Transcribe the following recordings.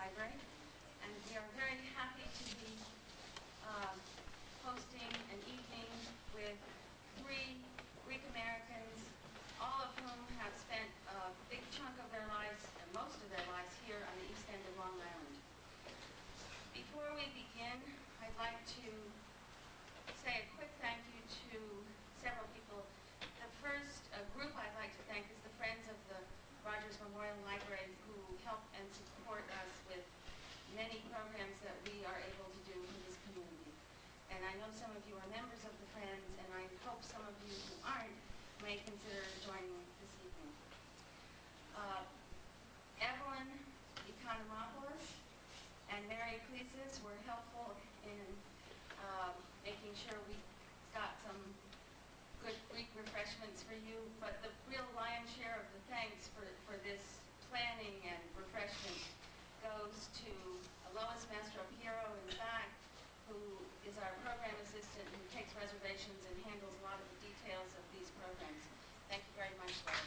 Library, and we are very happy to be hosting an evening with three Greek Americans, all of whom have spent a big chunk of their lives, and most of their lives, here on the East End of Long Island. Before we begin, I'd like to say a quick thank you to several people. The first group I'd like to thank is the Friends of the Rogers Memorial Library, who help and support us with many programs that we are able to do in this community. And I know some of you are members of the Friends, and I hope some of you who aren't may consider joining this evening. Evelyn Economopoulos and Mary Ecclesias were helpful in making sure we got some good Greek refreshments for you, but the real lion's share of the thanks for this planning and refreshment goes to Lois Mastropiero in the back, who is our program assistant, who takes reservations and handles a lot of the details of these programs. Thank you very much, Lois.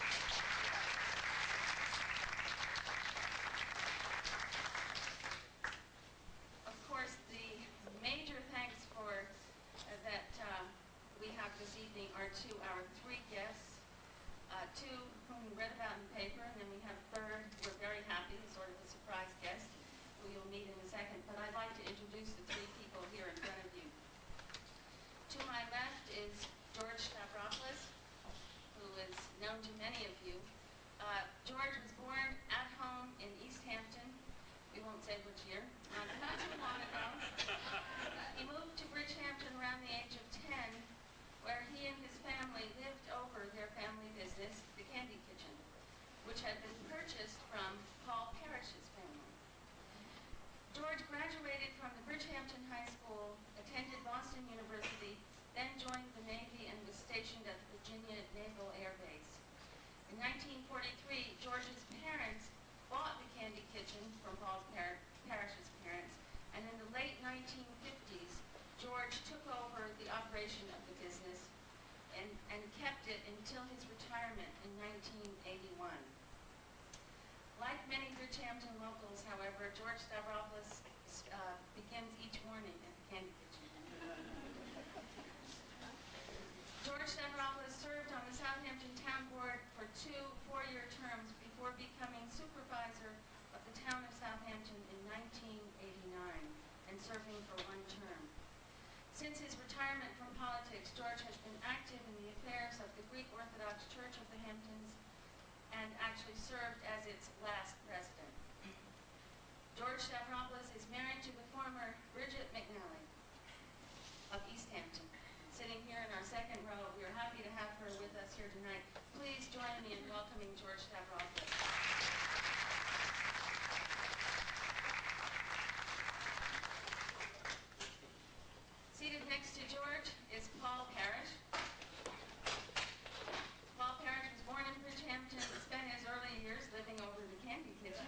Of course, the major thanks for that we have this evening are to our three guests, two whom we read about in the paper, and then we have a third, we're very happy, sort of a surprise guest, who you'll meet in a second. But I'd like to introduce the three people here in front of you. To my left is George Stavropoulos, who is known to many of you. George was born at home in East Hampton. We won't say which year, not too long ago. He moved to Bridgehampton around the age of 10, where he and his family lived over their family business, the Candy Kitchen, which had been purchased from Paul Parrish's family. George graduated from the Bridgehampton High School, attended Boston University, then joined the Navy and was stationed at the Virginia Naval Air Base. In 1943, George's parents bought the Candy Kitchen from Paul Parrish's parents, and in the late 1950s, George took over the operation of the business and kept it until his retirement in 1981. Like many Bridgehampton locals, however, George Stavropoulos begins each morning at the Candy Kitchen. George Stavropoulos served on the Southampton Town Board for 2 4-year terms before becoming supervisor of the town of Southampton in 1989 and serving for 1 term. Since his retirement from politics, George has been active in the affairs of the Greek Orthodox Church of the Hamptons and actually served as its last president. George Stavropoulos is married to the former Bridget McNally of East Hampton. Sitting here in our second row, we are happy to have her with us here tonight. Please join me in welcoming George Stavropoulos. Seated next to George is Paul Parrish. Paul Parrish was born in Bridgehampton and spent his early years living over the Candy Kitchen,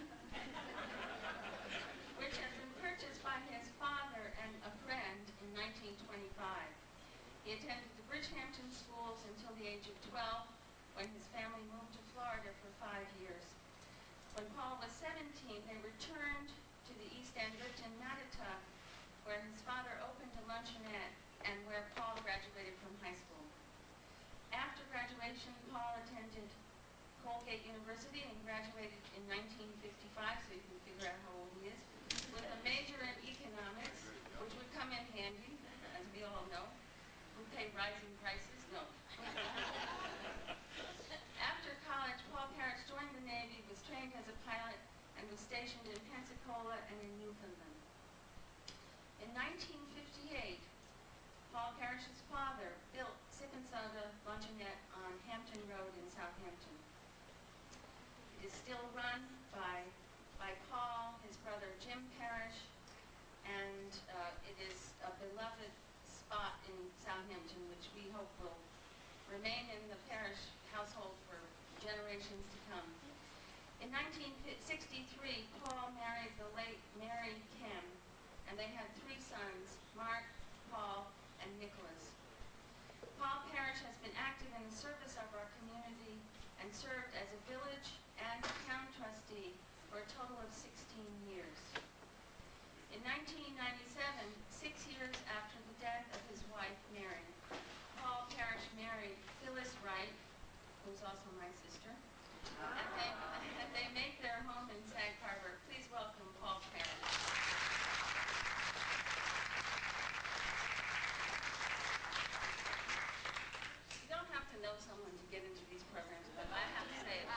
which had been purchased by his father and a friend in 1925. He attended the Bridgehampton schools until the age of 12, when his family moved to Florida for 5 years. When Paul was 17, they returned to the East End, lived in Mattituck, where his father opened a luncheonette and where Paul graduated from high school. After graduation, Paul attended Colgate University and graduated in 1955, so you can figure out how old he is, with a major in economics, which would come in handy, as we all know. Who pay rising prices? No. After college, Paul Parrish joined the Navy, was trained as a pilot, and was stationed in Pensacola and in Newfoundland. In 1958, Paul Parrish's father built Sip and Soda Luncheonette on Hampton Road in Southampton. It is still run by Paul, his brother Jim Parrish, and it is a beloved spot in Southampton, which we hope will remain in the Parrish household for generations to come. In 1963, Paul married the late Mary Kim, and they had 3 sons, Mark, Paul, and Nicholas. Paul Parrish has been active in the service of our community and served as a village and town trustee for a total of 16 years. 1997, 6 years after the death of his wife, Mary, Paul Parrish married Phyllis Wright, who's also my sister, and they make their home in Sag Harbor. Please welcome Paul Parrish. You don't have to know someone to get into these programs, but I have to say it.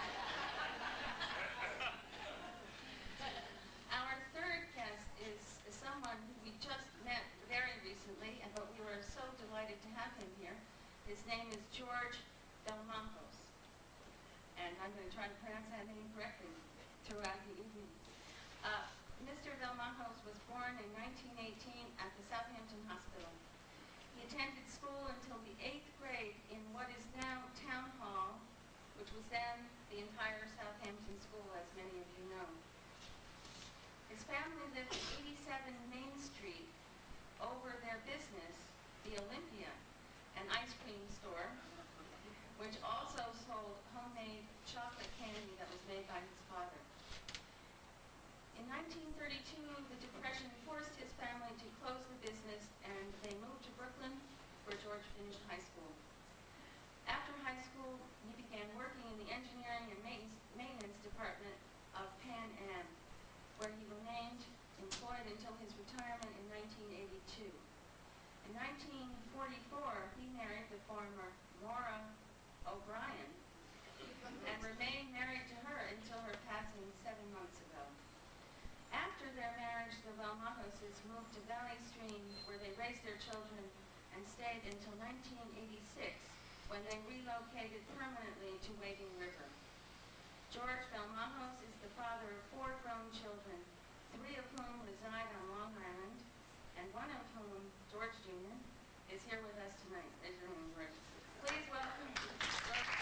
Our third guest is someone who we just met very recently, but we were so delighted to have him here. His name is George Belmajos, and I'm going to try to pronounce that name correctly throughout the evening. Mr. Belmajos was born in 1918 at the Southampton Hospital. He attended school until the 8th grade in what is now Town Hall, which was then the entire Southampton School, as many of you know. His family lived at 87 Main Street over their business, the Olympia, an ice cream store, which also sold homemade chocolate candy that was made by his father. In 1932, the Depression forced his family to close the business, and they moved to Brooklyn, where George finished high school. After high school, he began working in the engineering and maintenance department of Pan Am, where he remained employed until his retirement in 1982. In 1944, he married the former Nora O'Brien and remained married to her until her passing 7 months ago. After their marriage, the Belmajoses moved to Valley Stream, where they raised their children and stayed until 1986, when they relocated permanently to Wading River. George Belmajos is the father of 4 grown children, 3 of whom reside on Long Island, and 1 of whom, George Jr., is here with us tonight. Raise your hand, George. Please welcome George.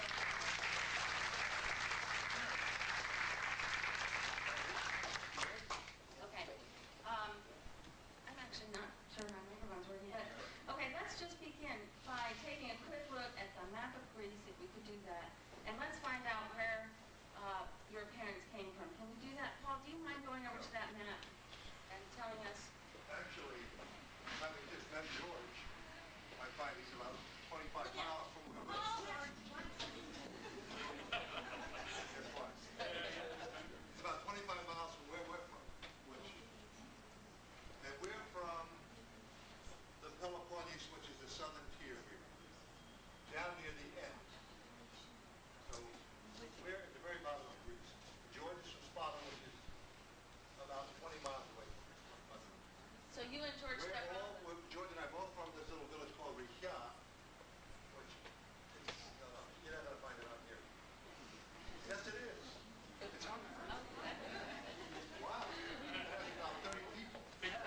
Okay. I'm actually not sure my microphone's working, but okay, let's just begin by taking a quick look at the map of Greece, if we could do that, and let's find out where your parents came from. Can we do that? Paul, do you mind going over to that map and telling us? Actually, having just met George, I find he's about 25 miles from where we're from. Guess what? It's about 25 miles from where we're from. And we're from the Peloponnese, which is the southern tier here, down near the end. So we're at the very bottom of Greece. George is from Sparta, which is about 20 miles away from us. So you and George George and I both from this little village called Richia, which is, you're not going to find it out here. Yes, it is. It's on there. Wow. It has about 30 people.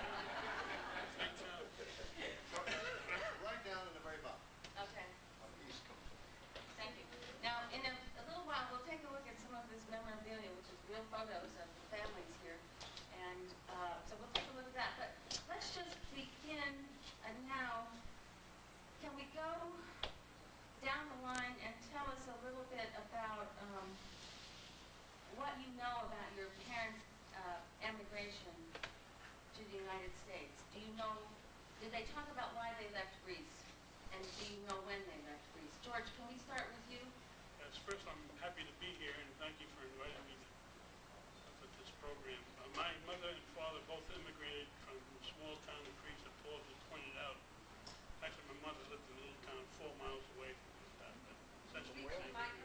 Right down in the very bottom. Okay. On the East Coast. Thank you. Now, in a little while, we'll take a look at some of this memorabilia, which is real photos of the families here. And so we'll take a look at that. But let's just begin now. Can we go down the line and tell us a little bit about what you know about your parents' emigration to the United States? Do you know, did they talk about why they left Greece? And do you know when they left Greece? George, can we start with you? Yes, first, I'm happy to be here, and thank you for inviting me to this program. My mother and father both immigrated from the small town of Greece that Paul just pointed out. Actually, my mother lived in a little town 4 miles away from this town, but essentially the same area.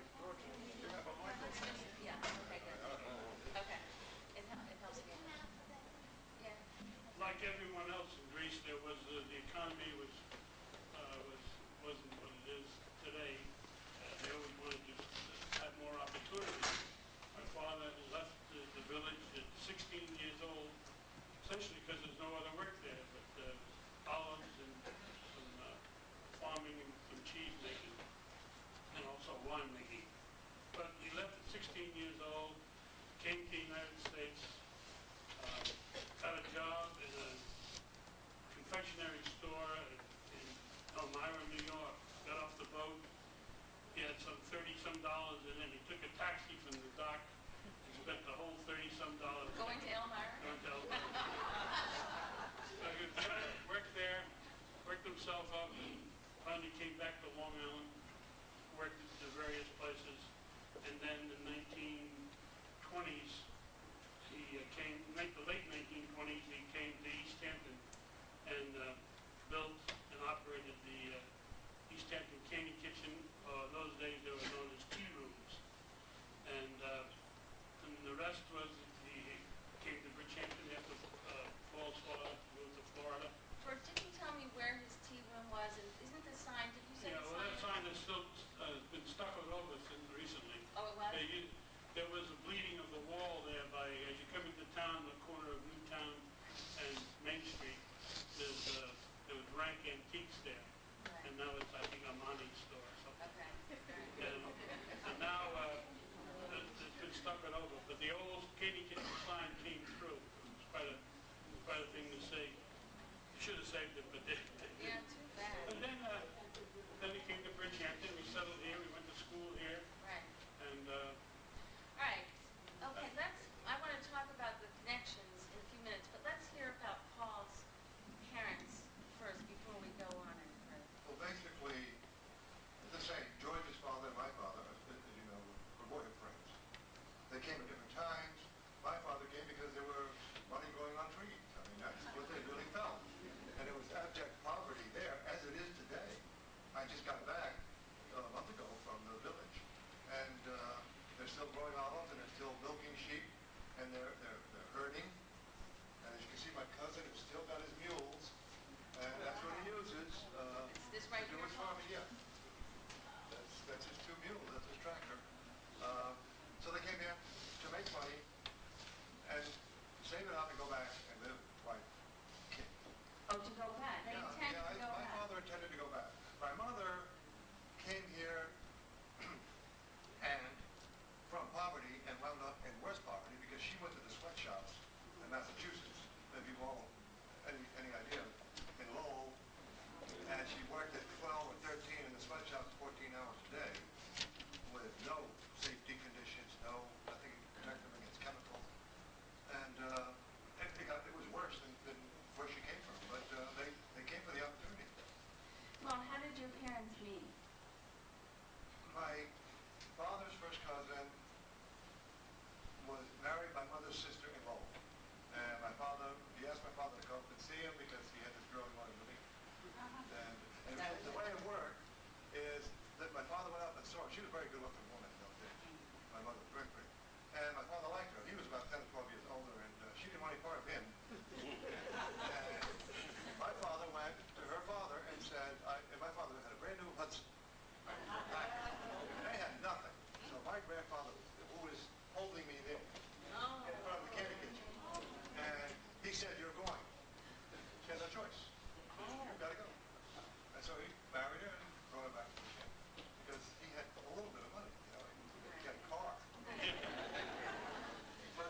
Yeah, okay, good. Okay. It helps me. Yeah. Like everyone else in Greece, there was the economy wasn't what it is today. They always wanted to have more opportunities. My father left the village at 16 years old, essentially because there's no other work there but olives and some farming and some cheese making, and also wine making. But he left at 16 years old, came to the United States, got a job in a confectionery store in Elmira, New York. Got off the boat. He had some $30-some, and then he took a taxi from the dock and spent the whole $30-some. Going to Elmira? Going to Elmira. he came back to Long Island, worked at the various places, and then in the 1920s, he the late 1920s, he came to East Hampton and built and operated the East Hampton Candy Kitchen. In those days, they were known as tea rooms. And the rest was he came to Bridgehampton after Paul's father moved to Florida. George, didn't you tell me where his tea room was? And isn't the sign, did you say Yeah, the well, sign? that sign has still been stuccoed over since recently. Oh, it was? There was a bleeding of the wall there as you come into town, the corner of Newtown and Main Street. There was Rank Antiques there. Right. And now it's, I think, a Monty store or something. Okay. And now it's been stuccoed over. But the old Candy Kitchen sign came through. It was quite a thing to see. You should have saved it, but they Yeah, didn't. too bad. But then he came to Bridgehampton. We settled here. We went to school here. Right. And All right. Okay, I want to talk about the connections in a few minutes, but let's hear about Paul's parents first before we go on any further. Well, basically, it's the same. George's father and my father, as you know, were boyhood friends. They came at different times. My father came because there was money growing on trees. I mean, that's what they really felt. And it was abject poverty there, as it is today. I just got back a month ago from the village, and they're still growing olives, and they're still milking sheep, and they're herding. And as you can see, my cousin has still got his mules, and that's what he uses It's this right to do here, his Paul? farming. Yeah, that's his two mules. That's his tractor. So they came here to make money and save it up and go back and live like kings. Oh, to go back. They intended to go My back. father intended to go back. My mother came here and from poverty and wound up in worse poverty because she went to the sweatshops in Massachusetts. Maybe you all any idea? In Lowell, and she worked at 12 or 13 in the sweatshops 14 hours a day with no safety conditions, nothing to protect them against chemicals. And it was worse than where she came from. But they came for the opportunity. Well, how did your parents meet? My father's first cousin was married my mother's sister in Lowell. And he asked my father to go up and see him because he had this girl he wanted to meet. And the way it worked is that my father went up and saw her. She was a very good-looking woman in those days. My mother was very pretty. And my father liked her. He was about 10 or 12 years older, and she didn't want any part of him. And my father went to her father and said, and my father had a brand new Hudson. They had nothing. So my grandfather, who was holding me there in front of the candy kitchen, and he said, "You're going." She had no choice. You've got to go. And so he married her and brought her back to the camp because he had a little bit of money, he had a car. But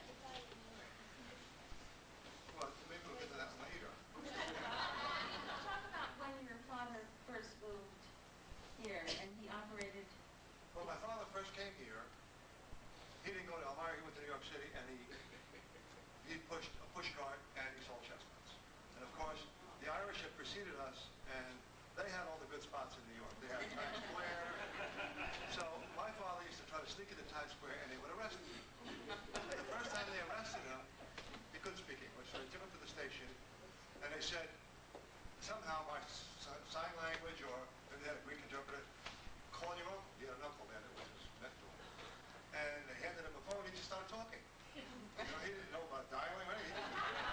well, maybe we'll get to that later. Talk about when your father first moved here and he operated. When my father first came here, he didn't go to Elmira, he went to New York City, and he pushed a push cart and he sold chestnuts. And of course, the Irish had preceded us, and they had all the good spots in New York. They had Times Square. So my father used to try to sneak into Times Square, and they would arrest him. And the first time they arrested him, he couldn't speak English, so they took him to the station, and they said, somehow by sign language, or maybe they had a Greek interpreter, call your uncle. He had an uncle then that was his mentor. And they handed him a phone, he just started talking. He didn't know about dialing or anything.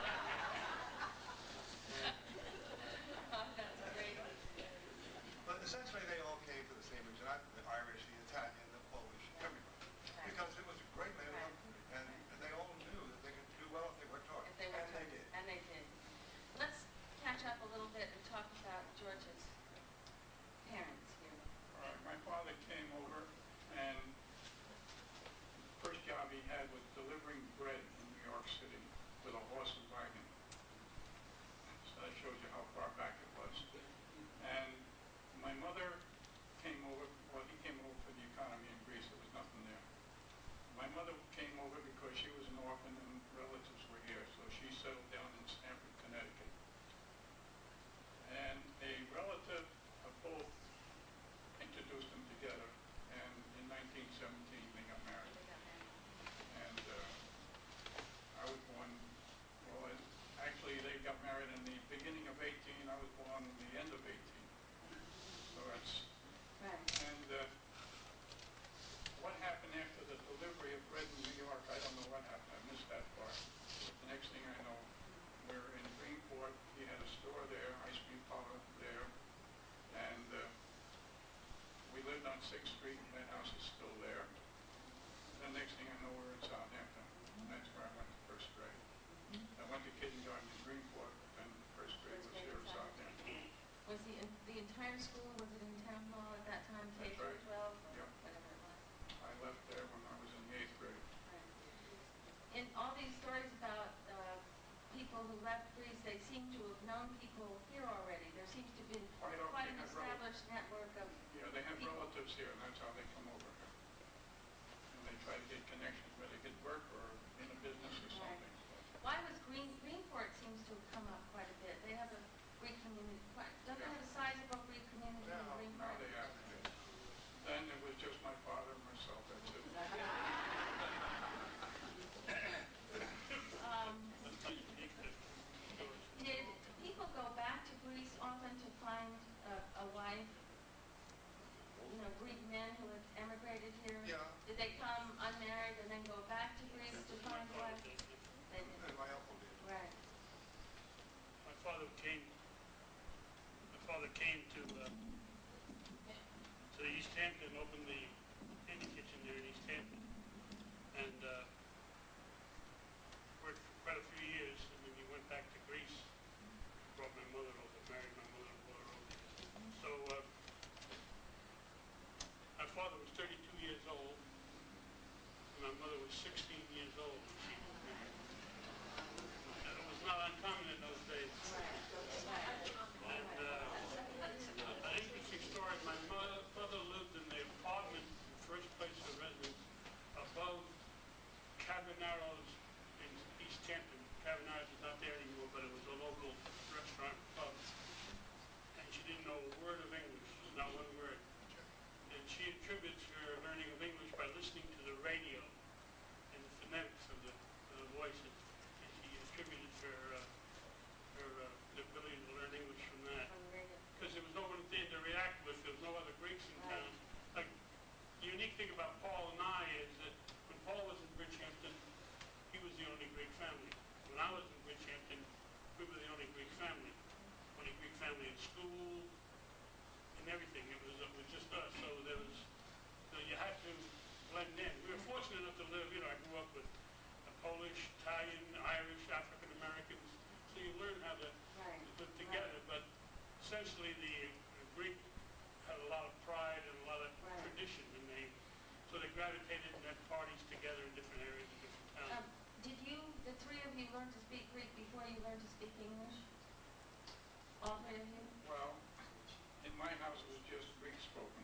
That's great. But essentially they all came for the same reason. The Irish, the Italian, the Polish, everybody. Right. Because it was a great neighborhood, and they all knew that they could do well if they worked hard. If they were And they did. And they did. Let's catch up a little bit and talk about George's parents here. All right, my father came over, and the first job he had was delivering bread in New York City with a horse and wagon. So that shows you how far back it was. And my mother came over, well, he came over for the economy in Greece. There was nothing there. My mother came over because she was an orphan and relatives were here, so she settled down in Stamford, Connecticut. And a relative of entire school, was it in town hall at that time, K That's through right. 12, or Yep. whatever it was? I left there when I was in the 8th grade. Right. In all these stories about people who left Greece, they seem to have known people here already. There seems to have been Quite often quite they an have established network of Yeah, they have people. relatives here, and that's how they come over here. And they try to get connections where they could work or in a business or Right. something. Why was Greenport seems to have come up quite a bit. They have a Greek community. Don't they have a sizable Greek community in No, Now Greenport? they have. Then it was just my father and myself, that's it. Um, That's how unique that George. did people go back to Greece often to find a wife? You know, Greek men who had emigrated here? Yeah. Did they come unmarried and then go back to Greece to My find a father wife? did. They did. And my uncle did. Right. My father came to East Hampton, opened the candy kitchen there in East Hampton, and worked for quite a few years, and then he went back to Greece, brought my mother over, married my mother and brought her over. So my father was 32 years old, and my mother was 16 years old when she was married. It was not uncommon in those days. And an interesting story, my mother lived in the apartment, the first place of residence, above Cavanero's in East Hampton. Cavanero's is not there anymore, but it was a local restaurant pub. And she didn't know a word of English, not one word. And she attributes her learning of English by listening to the radio and the phonetics of the voices. And she attributed the ability to learn English from that. On the radio. Because there was no one there to react with, there was no other Greeks in Right. town. Like, the unique thing about Paul and I is that when Paul was in Bridgehampton, he was the only Greek family. When I was in Bridgehampton, we were the only Greek family. Only Greek family in school and everything. It was just us. So you had to blend in. We were fortunate enough to live, I grew up with Polish, Italian, Irish, African Americans. So you learn how to Right. live together. But essentially the Greek had a lot of pride and a lot of Right. tradition, and so they gravitated and had parties together in different areas of different towns. Did the three of you, learn to speak Greek before you learned to speak English? All three of you? Well, in my house it was just Greek spoken.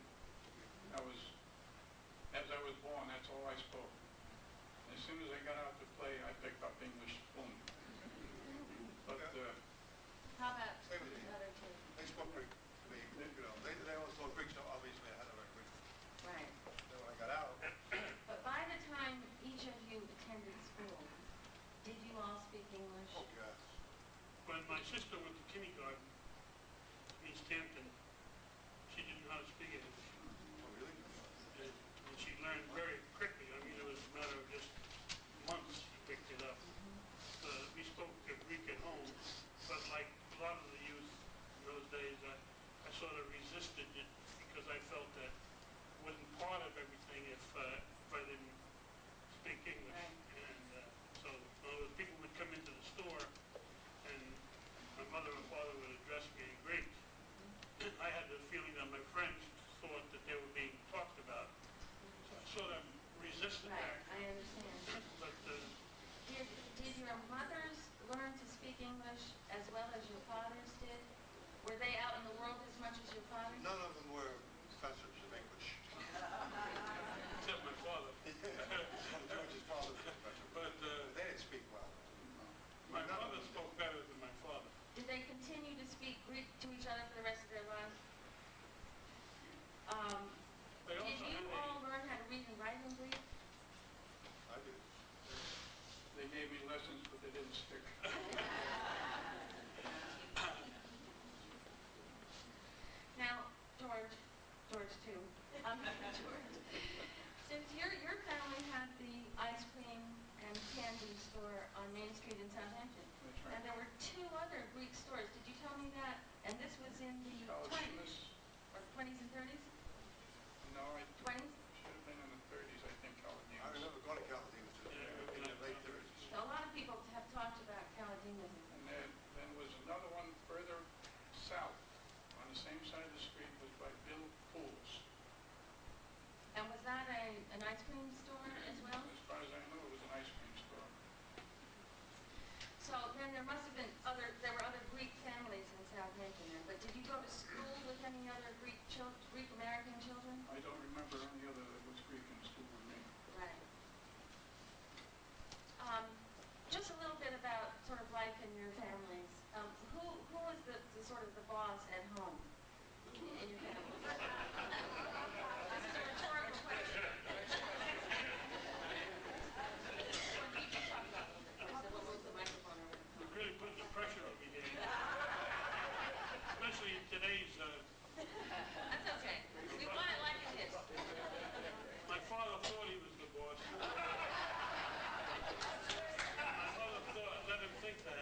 As I was born, that's all I spoke. As soon as I got out to play, I picked up English boom. But How about Same with the me. other two? They spoke Greek to me, they always spoke Greek, so obviously I had to learn Greek. Right. Then when I got out, But by the time each of you attended school, did you all speak English? oh yes. When my sister went to kindergarten in East Hampton, she didn't know how to speak English. Oh really? And she learned very quickly. I mean, it was a matter of just months she picked it up. We spoke Greek at home, but like a lot of the youth in those days, I sort of resisted it because I felt that it wasn't part of everything if I didn't speak English. Right. And so people would come into the store, and my mother and father would address me in Greek. I had the feeling that my friends thought that they were being talked about. So I sort of resisted Right, that. I understand. But Did your mothers learn to speak English as well as your fathers did? Were they out in the world as much as your fathers? None of them were professors of English. except my father. George's father was a professor, But they didn't speak well. my mother spoke better than my father. Did they continue to speak Greek to each other for the rest of their lives? They Did also you had all learn how to read and write in Greek? I did. they gave me lessons, but they didn't stick. Now, George too. George, since your family had the ice cream and candy store on Main Street in Southampton, That's right. and there were two other Greek stores. Did you tell me that? And this was in the 20s Caldemus, or 20s and 30s? no, it 20s? should have been in the 30s, I think, I Caldemus. remember going to Calademus in the late 30s. So a lot of people have talked about Calademus. And then was another one further south, on the same side of the cream store as well? As far as I know, it was an ice cream store. So then there must have been there were other Greek families in Southampton then, but did you go to school with any other Greek American children? I don't remember any other that was Greek in school with me. Right. Just a little bit about sort of life in your families. Who was the sort of the boss at home in your family? This is a rhetorical question. Or did you just talk about it? So we'll move the microphone over to You're really putting the pressure on me here. Especially in today's, That's okay. We want it like it is. my father thought he was the boss. My mother let him think that.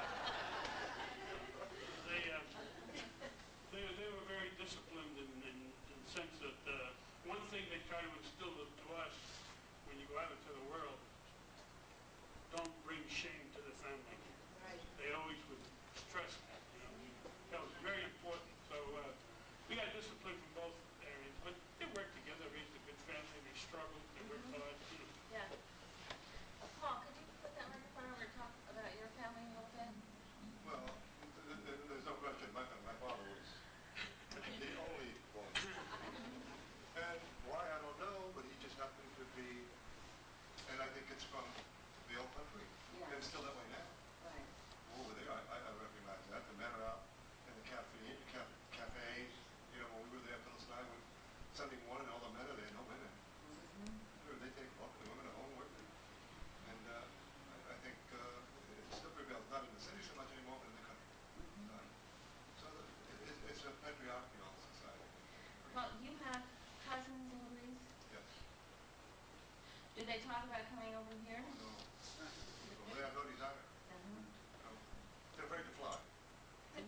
They were very disciplined in the sense that one thing they try to instill to us when you go out into the world, don't bring shame to the family. Right. They always would stress that. That was very important. So we got discipline from both areas, but they worked together, raised a good family. They struggled, they worked hard. Yeah. Paul, could you put that microphone over to talk about your family a little bit? Well, there's no question. My father was the only one. And why, I don't know, but he just happened to be, and I think it's from the old country. Yeah. And it's still that way now. Right. Over there, I recognize that. The men are out in the cafes. You know, when we were there, Phyllis and I, when Sunday morning, all the men are there, no women. They take off, the women are home working. And I think it still prevails, not in the city so much anymore, but in the country. So it's a patriarchal society. Well, you have cousins in Greece. Yes. Do they talk about coming over here? Oh, no. Well, they have no desire. No. They're afraid to fly. They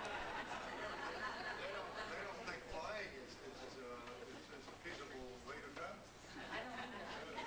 don't think flying is a feasible way to travel. I don't either.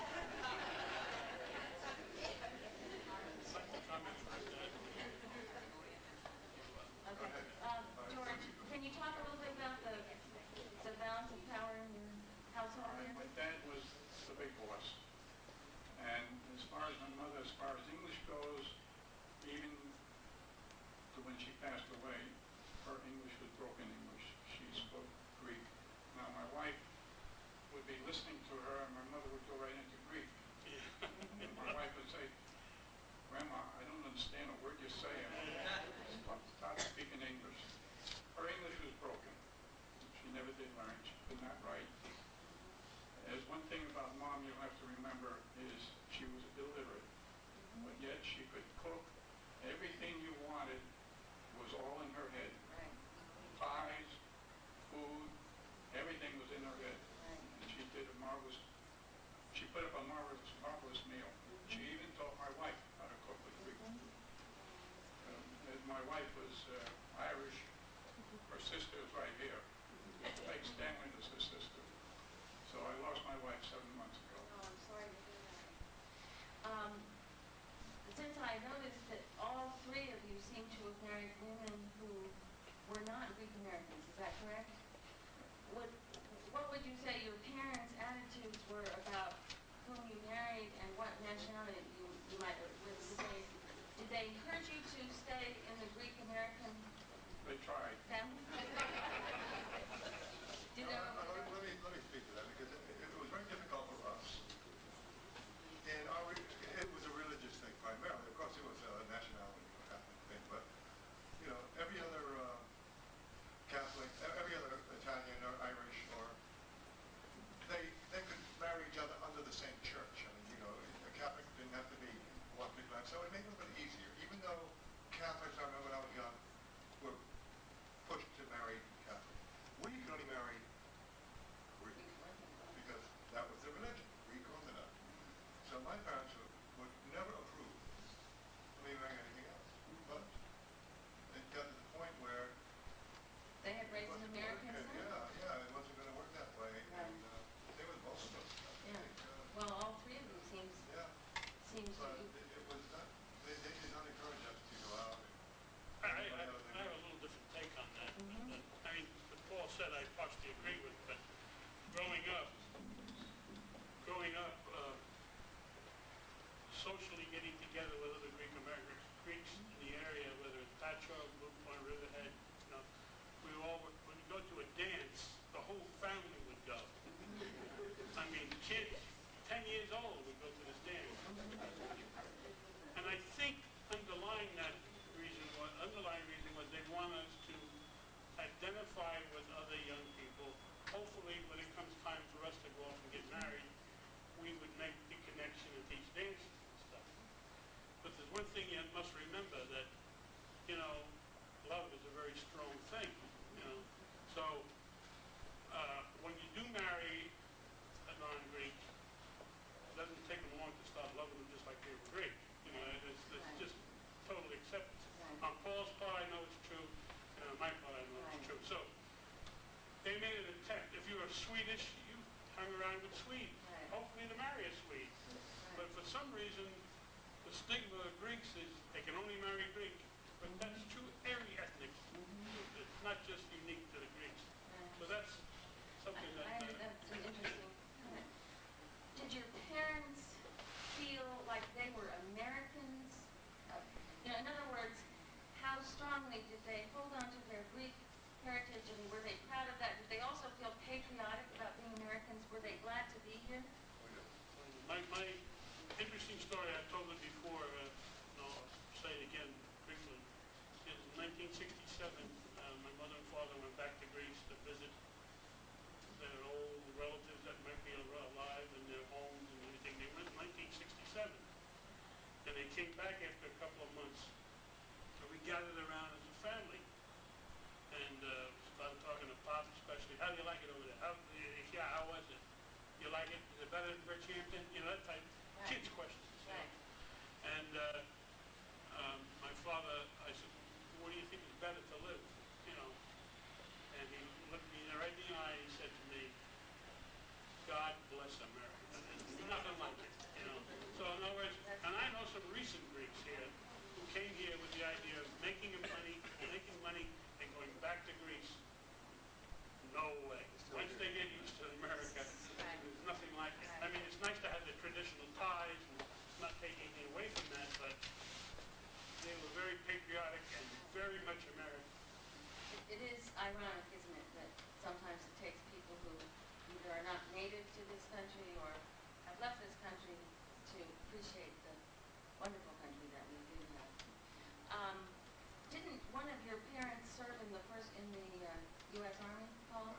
Okay. George, can you talk a little bit about the balance of power in your household here? My dad was the big boss. And as far as my mother, as far as English goes, even to when she passed away, her English was broken English. She spoke Greek. Now my wife would be listening to her and my mother would go right into Greek. And my wife would say, Grandma, I don't understand a word you're saying. Start speaking English. Her English was broken. She never did learn. She could not write. There's one thing about Mom you'll have to remember is she was illiterate, but yet she could cook. Everything you wanted was all in her head. Right. Pies, food, everything was in her head. Right. And she did a marvelous, she put up a marvelous meal. She even taught my wife how to cook with Greek. My wife was Irish. Her sister is right here. Meg Stanley is her sister. So I lost my wife 7 months ago. Oh, I'm sorry to hear that. Since I noticed that all three of you seem to have married women who were not Greek Americans, is that correct? What would you say your parents' attitudes were about whom you married and what nationality you might live with? Did they encourage you to stay in the Greek American They tried. family? Let me speak to that because it was very difficult for us. And it was a religious thing primarily. Of course, it was a nationality thing, but you know, every other Catholic, every other Italian or Irish, or they could marry each other under the same church. I mean, you know, a Catholic didn't have to be one big life, so it made it a little bit easier. Even though Catholics, I remember when I was young, were pushed to marry Catholic. We could only marry Greek because that was their religion, Greek Orthodox. So my parents would never approve of me marrying anything else. But it got to the point where They had raised an American son? Yeah, it wasn't going to work that way. Right. And same with both of us. Yeah. Well, all three of you seems But to... it was not, they did not encourage us to go out. I have a little different take on that. I mean, what Paul said I partially agree with, but growing up, socially getting together with other Greek Americans, Greeks in the area, whether it's Patchogue, Blue Point, Riverhead, you know, we all would, when we go to a dance, the whole family would go. I mean, kids, 10 years old would go to this dance. And I think underlying reason was they want us to identify with other young people. Hopefully, when it comes time for us to go off and get married, we would make the connection and teach dances and stuff. But there's one thing you must remember, that, you know, love is a very strong thing, you know. So, when you do marry a non-Greek, it doesn't take them long to start loving them just like they were Greek. You know, it's just total acceptance. On Paul's part, I know it's true, and on my part, I know it's true. So, they made an attempt. If you were Swedish, you hung around with Swedes. Hopefully to marry a Swede. But for some reason, the stigma of Greeks is they can only marry Greek. But that's true every ethnic. It's not just unique to the Greeks. So that's something that... That's an interesting comment. Did your parents feel like they were Americans? You know, in other words, how strongly did they hold on to their Greek heritage, and were they proud of that? Did they also feel patriotic about being Americans? Were they glad to be here? My interesting story, I've told it before, and I'll say it again briefly, is in 1967, my mother and father went back to Greece to visit their old relatives that might be alive in their homes and everything. They went in 1967. And they came back after a couple of months. So we gathered around as a family. And started talking to Pop especially. How do you like it over there? How was it? You like it? Is it better than Bridgehampton? You know, that type kids questions. You know? And my father, I said, what do you think is better to live? You know, and he looked me right in the eye and he said to me, God bless America. Nothing like it. You know. So in other words, and I know some recent Greeks here who came here with the idea of making money and going back to Greece. No way. Once they get used to America, there's nothing like it. I mean, it's nice to have the traditional ties and not taking anything away from that, but they were very patriotic and very much American. It is ironic, isn't it, that sometimes it takes people who either are not native to this country or have left this country to appreciate the wonderful country that we do have. Didn't one of your parents serve in the U.S. Army, Paul?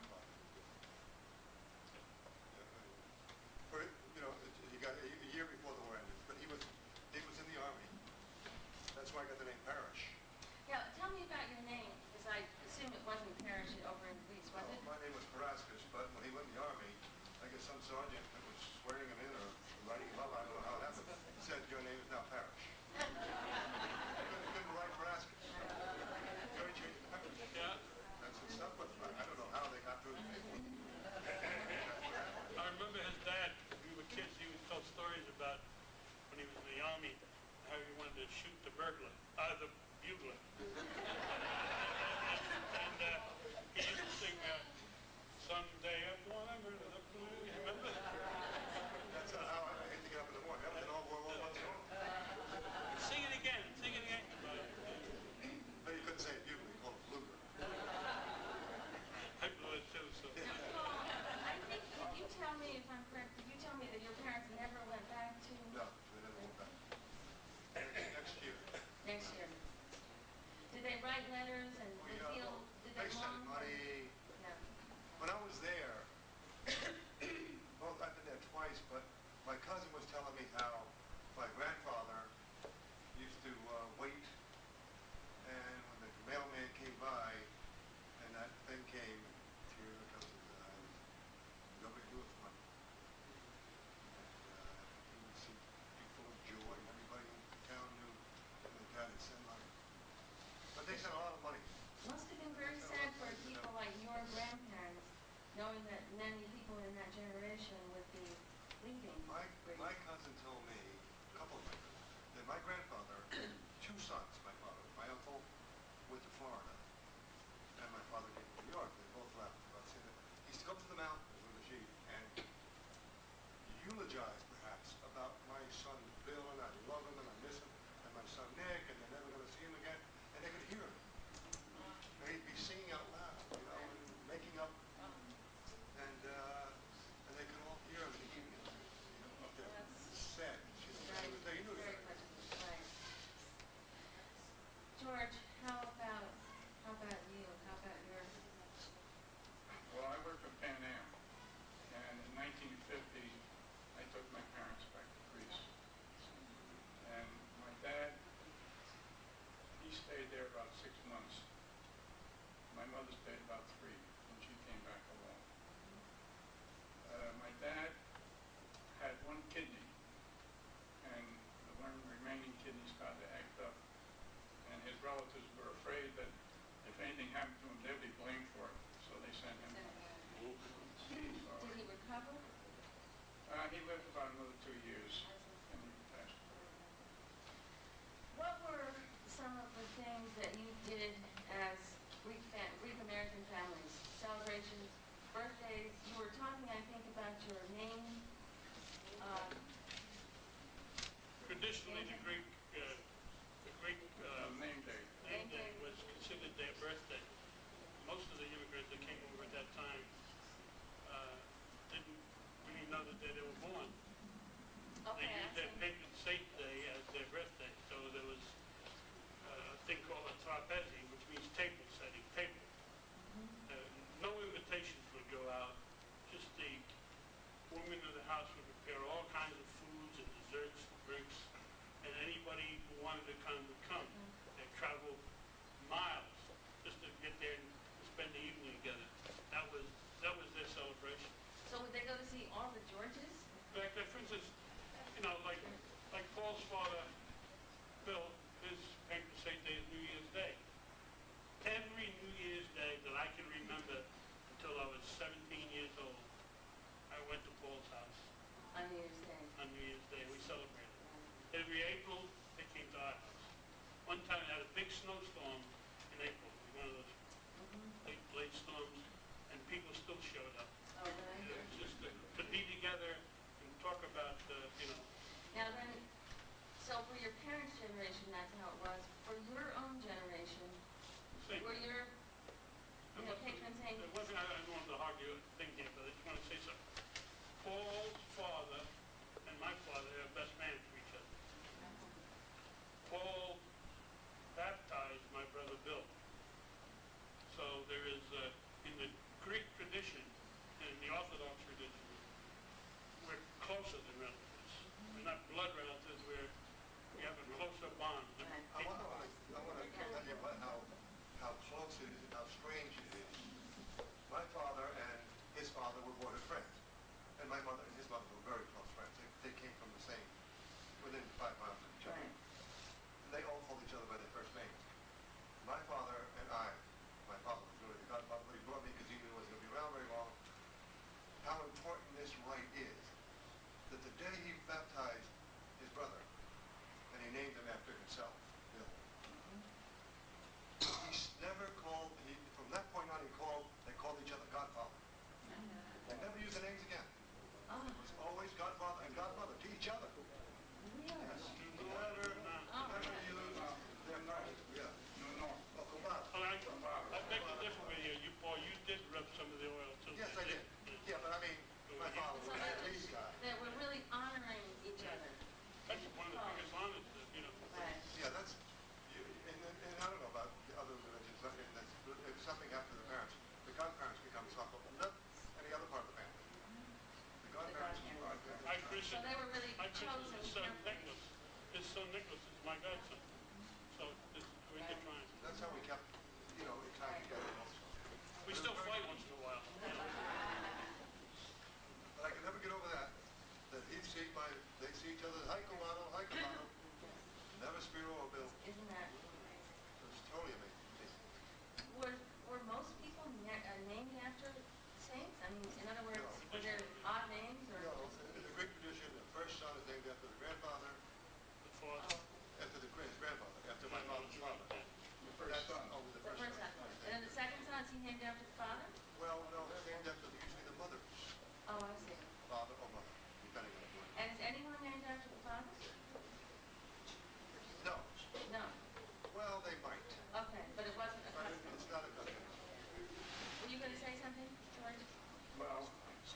You know, he got a year before the war ended, but he was in the Army. That's why I got the name Parrish. Yeah, tell me about your name, because I assume it wasn't Parrish over in Greece, was it? My name was Paraskas, but when he went in the Army, I guess some sergeant that was swearing him in or writing him up, I don't know how it happened, said, your name is now Parrish. Couldn't write Paraskas. So he changed it to Parrish. Yeah. That's his stuff, but I don't know how they got through the paperwork. I remember his dad, when we were kids, he would tell stories about when he was in the Army, how he wanted to shoot the bugler. And he used to sing, someday I'm gonna murder the blue. You remember? That's how I hate to get up in the morning. That was an old World War I song. Sing it again. Sing it again. But he couldn't say it beautifully. He called it Bluger. I blew it too, so. Now, Paul, I think, did you tell me, if I'm correct, did you tell me that your parents never went back to... No, they never went back. Next year. Next year. Did they write letters and did they They sent long? money. Yeah. When I was there, I've been there twice, but my cousin was telling me how my grandfather used to wait, and when the mailman came by, and that thing came, here comes his eyes, nobody knew it was money. And he would seem to be full of joy, and everybody in town knew that my dad had sent money. But they sent a lot of money. Must have been very sad for people like your grandparents, knowing that many people in that generation would be leaving. My Greece. cousin told me, a couple of my cousins, that my grandfather, two sons, my uncle went to Florida, and my father came to New York. They both left. But he used to go up to the mountains with a jeep and eulogize, perhaps, about my son Bill and I sad. She Right. was there. You knew Very that. touching. Right. George, how about you? How about your? Well, I worked for Pan Am, and in 1950, I took my parents back to Greece. And my dad, he stayed there about 6 months. My mother stayed about 3 when she came back alone. My dad had 1 kidney, and the one remaining kidney started to act up. And his relatives were afraid that if anything happened to him, they'd be blamed for it. So they sent him home. Did he recover? He lived about another 2 years, and he passed away. What were some of the things that you did as Greek American families? Celebrations, birthdays. You were talking, I think, about your name. Traditionally, the Greek Name day. name day was considered their birthday. Most of the immigrants that came over at that time didn't really know the day they were born. Okay, They I used their see. patron saint day as their birthday. So there was a thing called a trapezi, which means table setting, table. No invitations would go out. Just the women of the house would prepare all kinds of foods and desserts and drinks, and anybody who wanted to come would come. They'd travel miles just to get there and spend the evening together. That was their celebration. So would they go to see all the Georges? Like for instance, like Paul's father, Bill, his patron saint day is New Year's Day. Every New Year's Day that I can remember until I was 17 years old, I went to Paul's house On New Year's Day. on New Year's Day. We celebrated. Every April, they came to our house. One time they had a big snowstorm in April, one of those late storms, and people still showed up. Oh, really? It was just to be together and talk about, Now then, so for your parents' generation, that's how it was. For your own generation, same. were your patron saint? There wasn't, I don't want to argue a thing here, but I just want to say something. Paul's father and my father are best man for each other. Paul baptized my brother Bill. So there is, in the Greek tradition and in the Orthodox tradition, we're closer than relatives. We're not blood relatives, we have a closer bond. Right. I want to tell you about how close it is and how strange it is. My father and his father were boyhood friends. And my mother and his mother were very close friends. They came from the same, within 5 miles of each other. Right. And they all called each other by their first names. My father and my father was really the godfather, but he brought me because he knew he wasn't going to be around very long. How important this rite is, that the day he baptized his brother, and he named him after himself, Bill, never called, from that point on they called each other godfather. They never used their names again. Oh, It was always godfather and godmother to each other. really? Yes. Never used their names. Yeah. No. Oh, compadre. Well, I beg to differ with you. Paul, you did rub some of the oil too. Yes, I did. Yeah, but I mean, my father So was that, a police guy. that we're really honoring each other. That's one of the biggest honors that, Right. Yeah, that's, and I don't know about the other religions, if something happened to the parents, the godparents become responsible, not any other part of the family. The godparents is part of the I family. So christened they were really his chosen son carefully. Nicholas. His son Nicholas is my godson. So we did try. That's how we kept, it kind of together also. We still fight once in a while. But I can never get over that they see each other, hi Cubano, hi Cubano. Never Spiro or Bill. Isn't that? It's totally amazing. Were most people named after saints? I mean, in other words, No. were there odd names or? No, in the Greek tradition, the first son is named after the grandfather, The father. after his grandfather, after my father's father. The first son. Always the The first first son. son. And then the second son, is he named after the father? Well, no, it's named after usually the mother, Oh, I see. father or mother, depending on the one. And is anyone named after the father? No. No. Well, they might, Okay, but it wasn't a but custom. it's not a custom. Were you going to say something, George? Well,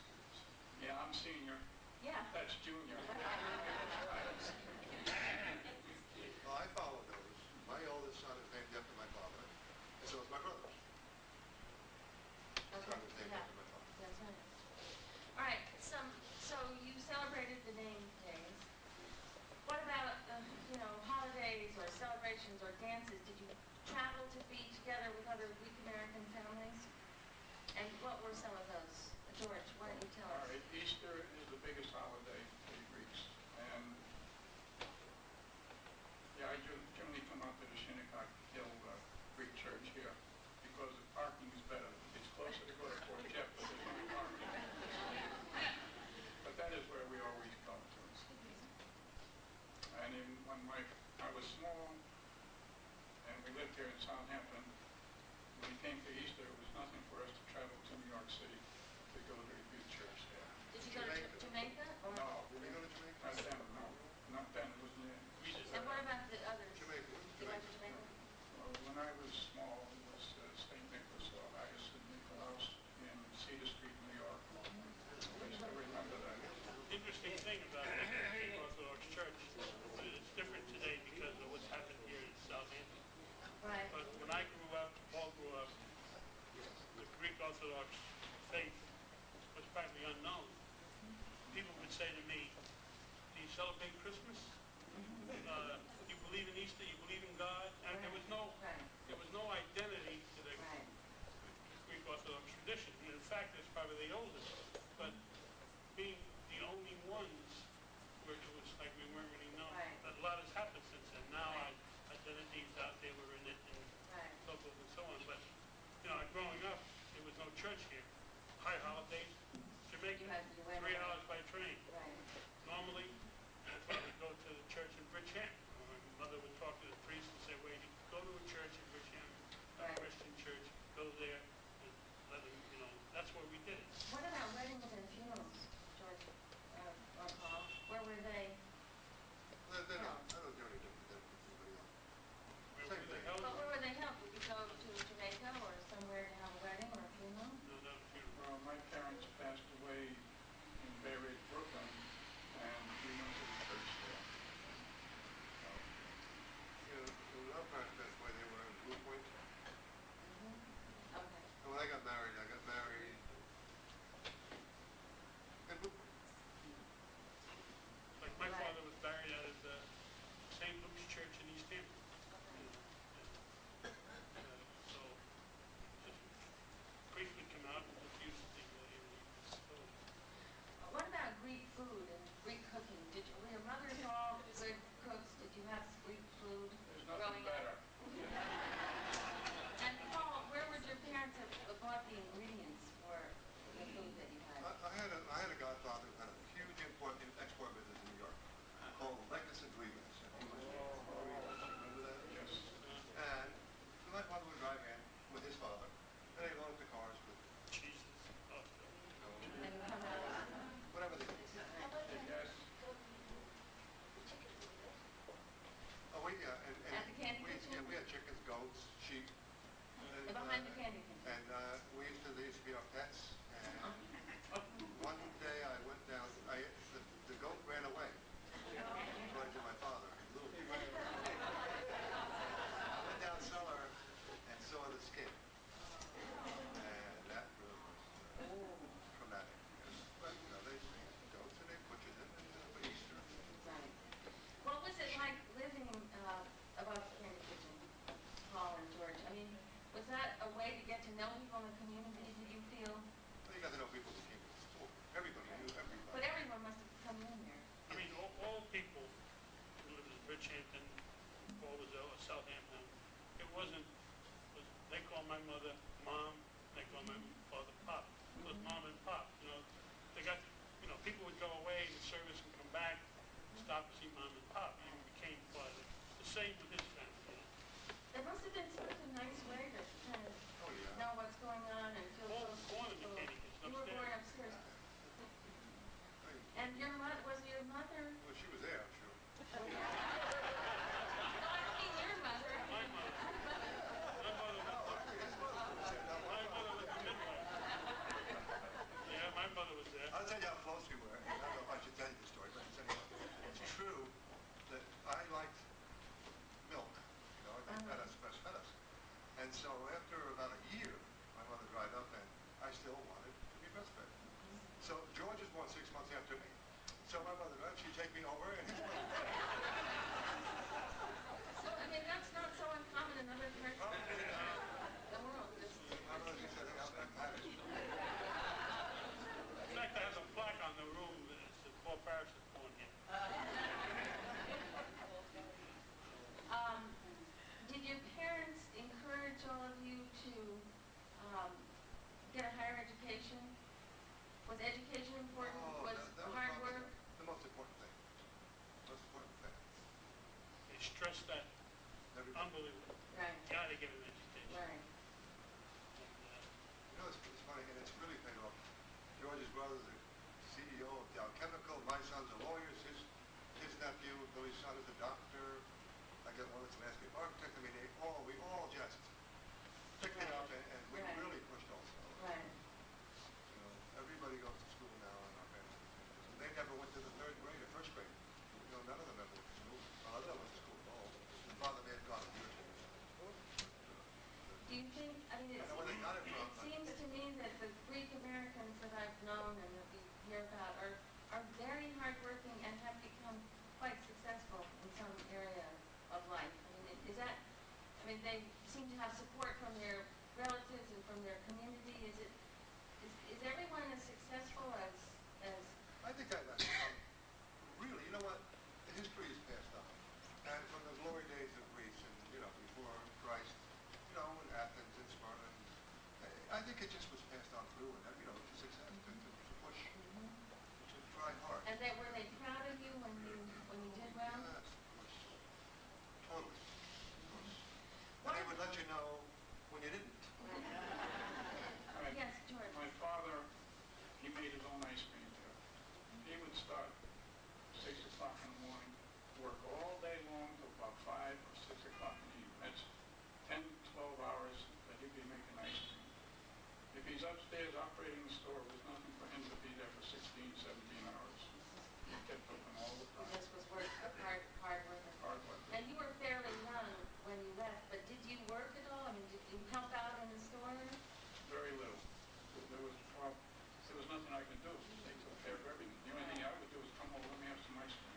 together with other Greek American families? And what were some of those? George, why don't you tell All us? right, Easter is the biggest holiday for the Greeks. And yeah, I generally come out to the Shinnecock Hill Greek church here because the parking is better. It's closer to go to Port Jeff, but there's no parking. But that is where we always go to. And when I was small and we lived here in Southampton, when we came to Easter, it was nothing for us to travel to New York City to go to the Greek church there. Did you go to Jamaica? Or? No, Did you go to Jamaica? not then, no. Not then, it wasn't there. And what about the others? Jamaica. You went to Jamaica? Well, when I was small, it was St. Nicholas, Elias and Nicolaus in Cedar Street, New York. I still remember that. Interesting thing about the Greek Orthodox Church, it's different today because of what's happened here in Southampton. Right. But when I grew up, Paul grew up, the Greek Orthodox faith was practically unknown. People would say to me, do you celebrate Christmas? You believe in Easter? You believe in God? And there was no identity to the Right. Greek Orthodox tradition. And in fact, it's probably the oldest. But being the only ones where it was like we weren't really known. Right. A lot has happened since then. Now Right. identities out there were in it and Right. so forth and so on. But growing up, there was no church here. High holidays, Jamaica, You had to went 3 away. hours by train. Right. Normally, I would go to the church in Bridgehampton. My mother would talk to the priest and say, "Wait, go to a church in Bridgehampton, a Right. Christian church. Go there and let them, that's where we did it." What about weddings and funerals, George or Paul? Where were they? They're not, I don't do any different than anybody else. Where Same were they thing. held? But where were they held? Did you go to Jamaica or somewhere to have a wedding or a funeral? No, not a funeral. Well, my parents passed away in Bay Ridge, Brooklyn, and we went to the church there. So, When our parents passed away, they were in Blue Point. Okay. And when I got married in Blue Point. Like my Right. father was buried out at St. Luke's Church in East Hampton. So the priest would come out and refuse to take the What about Greek food and Greek cooking? Were your mothers all good cooks? Did you have Greek food there's growing nothing better. up? And Paul, where would your parents have bought the ingredients for the food that you had? I had a godfather who had a huge export business in New York called Legacy Dreamers. And he was Dreamers. Remember that? Yes. And my father would drive in with his father, and they load up the cars with, cheeses. Oh, And come out. whatever they need. Yes. Oh, yeah, and At the candy kitchen? we had chickens, goats, sheep. And, Behind the candy kitchen? And they used to be our pets. And one day I went down, the goat ran away, according to my father. I went down cellar and saw the skin. And that really was traumatic. But, they goats and they butchered them for Easter. Right. What was it like living above the candy kitchen, Paul and George? I mean, was that a way to get to know people in the community? Did you feel? Well, you got to know people who came to the store. Everybody knew everybody. But everyone must have come in there. I mean, all people who lived in Bridgehampton, Paul was Southampton. It wasn't, they called my mother Mom, they called my father Pop. It was Mom and Pop, They got, people would go away in service and come back, stop to see Mom and Pop. You became part of it. The same with his family, There must have been sort of a nice way to kind of Oh, yeah. know what's going on and feel Paul close was to born in the people. candy kitchen You were born upstairs. upstairs. Right. And your mother, was your mother? Well, she was there, I'm sure. No, I mean your mother. My mother. My mother was the midwife. Yeah, my mother was there. I'll tell you how close we were. I don't know if I should tell you this story, but it's true that I liked milk. They fed us, breastfed us. And so after about a year, my mother dried up and I still wanted to be breastfed. So George was born 6 months after me. stress that. Everybody. Unbelievable. Right, Gotta get an education. right. And, You know, it's funny, and it's really paid off. George's brother's the CEO of Dow Chemical. My son's a lawyer. His nephew, Billy's son, is a doctor. I got one that's a landscape architect. I mean, we all just picked it up, and we Right. really pushed also. Right. You know, everybody goes to school now in our family. And they never went to the third grade or first grade. You know, none of them ever went to school. Well, none of them went to school at all. My father may have gone a year or two. Do you think, I mean, I know where they got it from. it seems to me that the Greek Americans that I've known and that we hear about are very hardworking and have become quite successful in some area of life. I mean, they seem to have support from their relatives and from their community. Is everyone as successful as I think that really, you know what? The history is passed on. And from the glory days of Greece and, you know, before Christ, you know, in Athens and Sparta, I think it just was passed on through and, you know, to success, to push, to try hard. and were they proud of you when you did well? Yes, of course. Totally. Of course. And Why- they would let you know when you didn't. Right. Yes, George. My father, he made his own ice cream too. He would start 6 o'clock in the morning, work all day long till about 5 or 6 o'clock in the evening. That's 10, 12 hours that he'd be making ice cream. If he's upstairs operating the store, it was nothing for him to be there for 16, 17 hours. He kept open all the time. This was hard work. Hard work. And you were fairly young when you left, but did you work at all? I mean, did you help out in the store? Very little. There was nothing I could do. They took care of everything. The only thing I would do was come over, let me have some ice cream.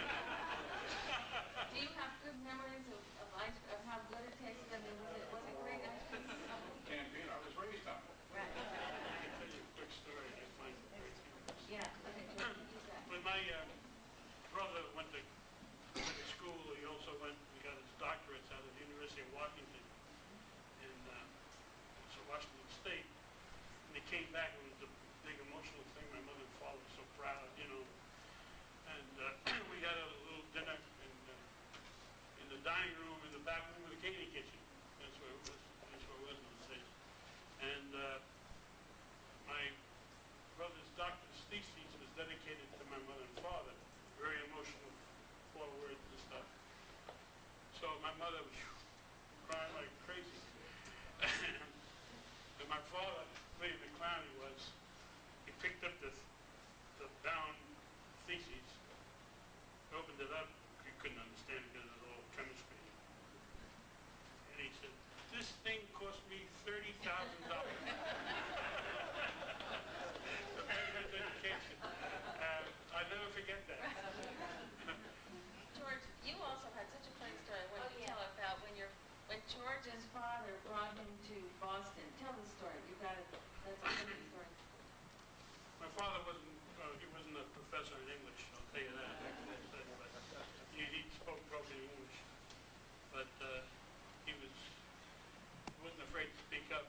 Do you have good memories of how good it tasted? I mean, was it great ice cream? Can't beat it. I was raised on it. Right. I can tell you a quick story. I find it very humorous. Yeah, okay, George, use that. When my brother went to school, he also he got his doctorates out of the University of Washington in Washington State. And he came back, it was a big emotional thing. My mother and father were so proud, you know. And we had a little dinner in the dining room in the back room of the Caney kitchen. That's where it was. That's where it was in those days. And my brother's doctor's thesis was dedicated to my mother and father. Very emotional, 4 words and stuff. So my mother was crying like crazy. And my father, being the clown he was, he picked up the bound thesis, opened it up. He couldn't understand it because it was all chemistry. And he said, "This thing cost me $30,000." Education. I'll never forget that. George, you also had such a funny story I wanted to tell about when George's father brought him to Boston. Tell the story. That's a funny story. My father he wasn't a professor in English, I'll tell you that. But he spoke broken English. But he wasn't afraid to speak up.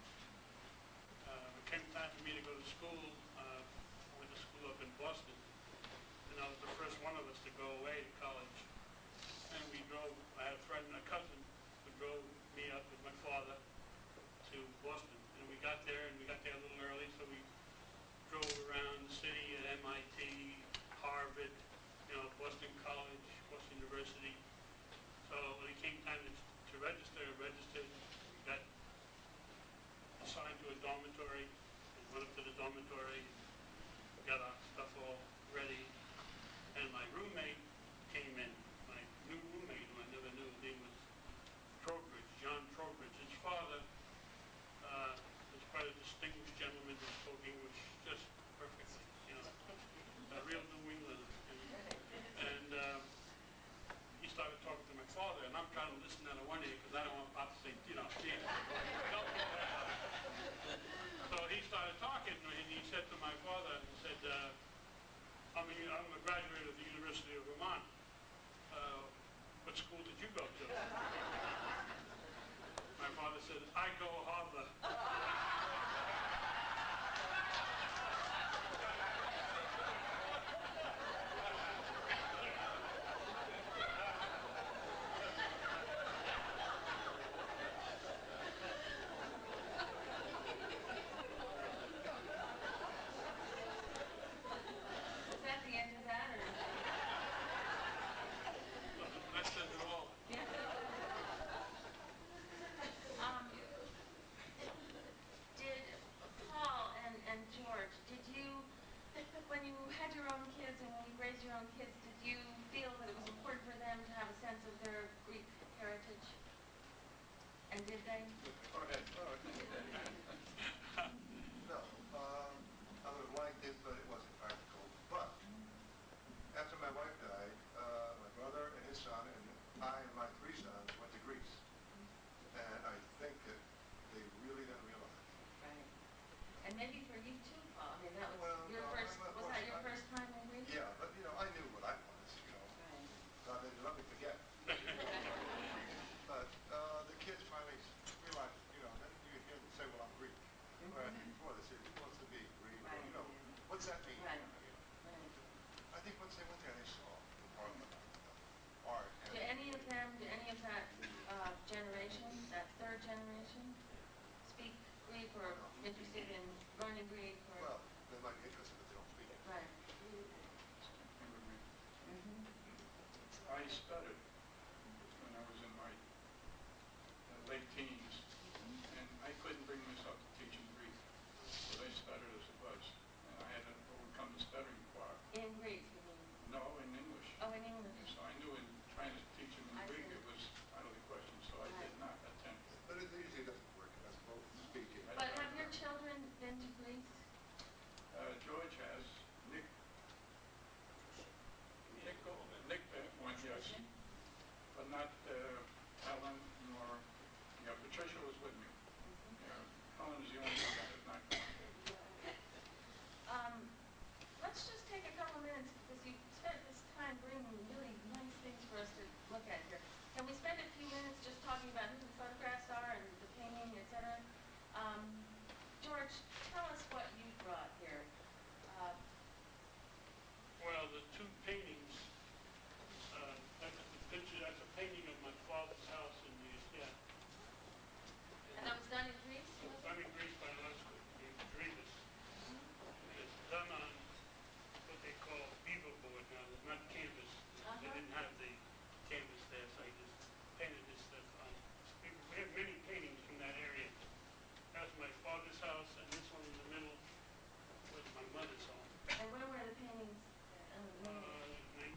It came time for me to go to school. I went to school up in Boston. And I was the first one of us to go away to college. And we drove, I had a cousin who drove me up with my father to Boston. And we got there a little early, so we drove around the city at MIT, Harvard, Boston College, Boston University. So when it came time to register, I registered. We got assigned to a dormitory. We went up to the dormitory, got our stuff all ready. And my roommate came in, my new roommate, who I never knew. His name was Trowbridge, John Trowbridge. His father was quite a distinguished gentleman who spoke English just perfectly, a real New Englander. And he started talking to my father, and I'm trying to listen out of one ear because I don't want Pop to say, Jesus, don't go there. So he started talking, and he said to my father, he said, I'm a graduate of the University of Vermont. What school did you go to? My father said, I go Harvard. say? Go ahead. No, I would have liked it, but it wasn't practical. But after my wife died, my brother and his son and I and my three sons went to Greece. And I think that they really didn't realize. Right. And maybe for you too, Paul. I mean, that was Well, your no, first, was that your I- first time in Greece? Yeah, but I knew what I was, Right. God didn't let me forget. But the kids finally realized, then you hear them say, well, I'm Greek. Right. Before they say, who wants to be Greek? Right. What's that mean? Right. Right. I think once they went there, they saw the art. Do any of them, do any of that generation, that third generation, speak Greek or interested in learning Greek or? Well, they might be interested, but they don't speak it. Right. I stuttered when I was in my late teens, and I couldn't bring myself to teach in Greek, because I stuttered as it was, and I had to overcome the stuttering part. In Greek, you mean? No, in English. Oh, in English. So I knew in trying to teach him in I Greek, see. it was out of the question, so I did not attempt it. But it usually doesn't work, that's both speaking. But have your children been to Greece? George has, Nick went, yes, but not Helen nor, Patricia was with me. Helen is the only one that has not gone. Let's just take a couple minutes because you spent this time bringing really nice things for us to look at here. Can we spend a few minutes just talking about who the photographs are and the painting, etc.? George, tell us what you brought here. Well, the two paintings, that's the picture, that's a painting of my father's house in the, And that was done in Greece? It's done in Greece by an artist named Drevis. And it's done on what they call beaver board now, it's not canvas. They didn't have the canvas there, so I just painted this stuff on. We have many paintings from that area. That's my father's house, and this one in the middle was my mother's home. And when were the paintings made?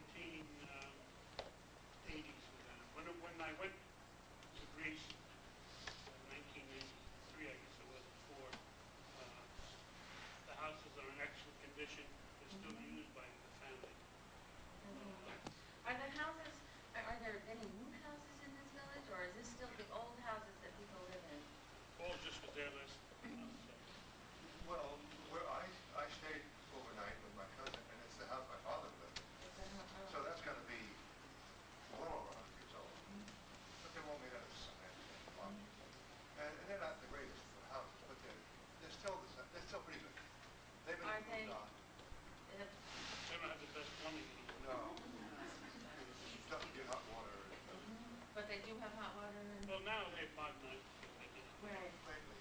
1980s was that. When I went to Greece, 1983, I guess it was, before, the houses are in excellent condition. They're still used by the family. Are the houses, are there any new houses in this village, or is this still the old houses that people live in? All just was there last. Well, where I stayed overnight with my cousin, and it's the house my father lived in. So that's got to be well over 100 years old. But they're all made out of cement and concrete. And they're not the greatest houses, but they're still pretty good. They've been Are they? moved on. They don't have the best plumbing. No. Doesn't get hot water. But they do have hot water and... Well, now they've modernized. Right. Lately,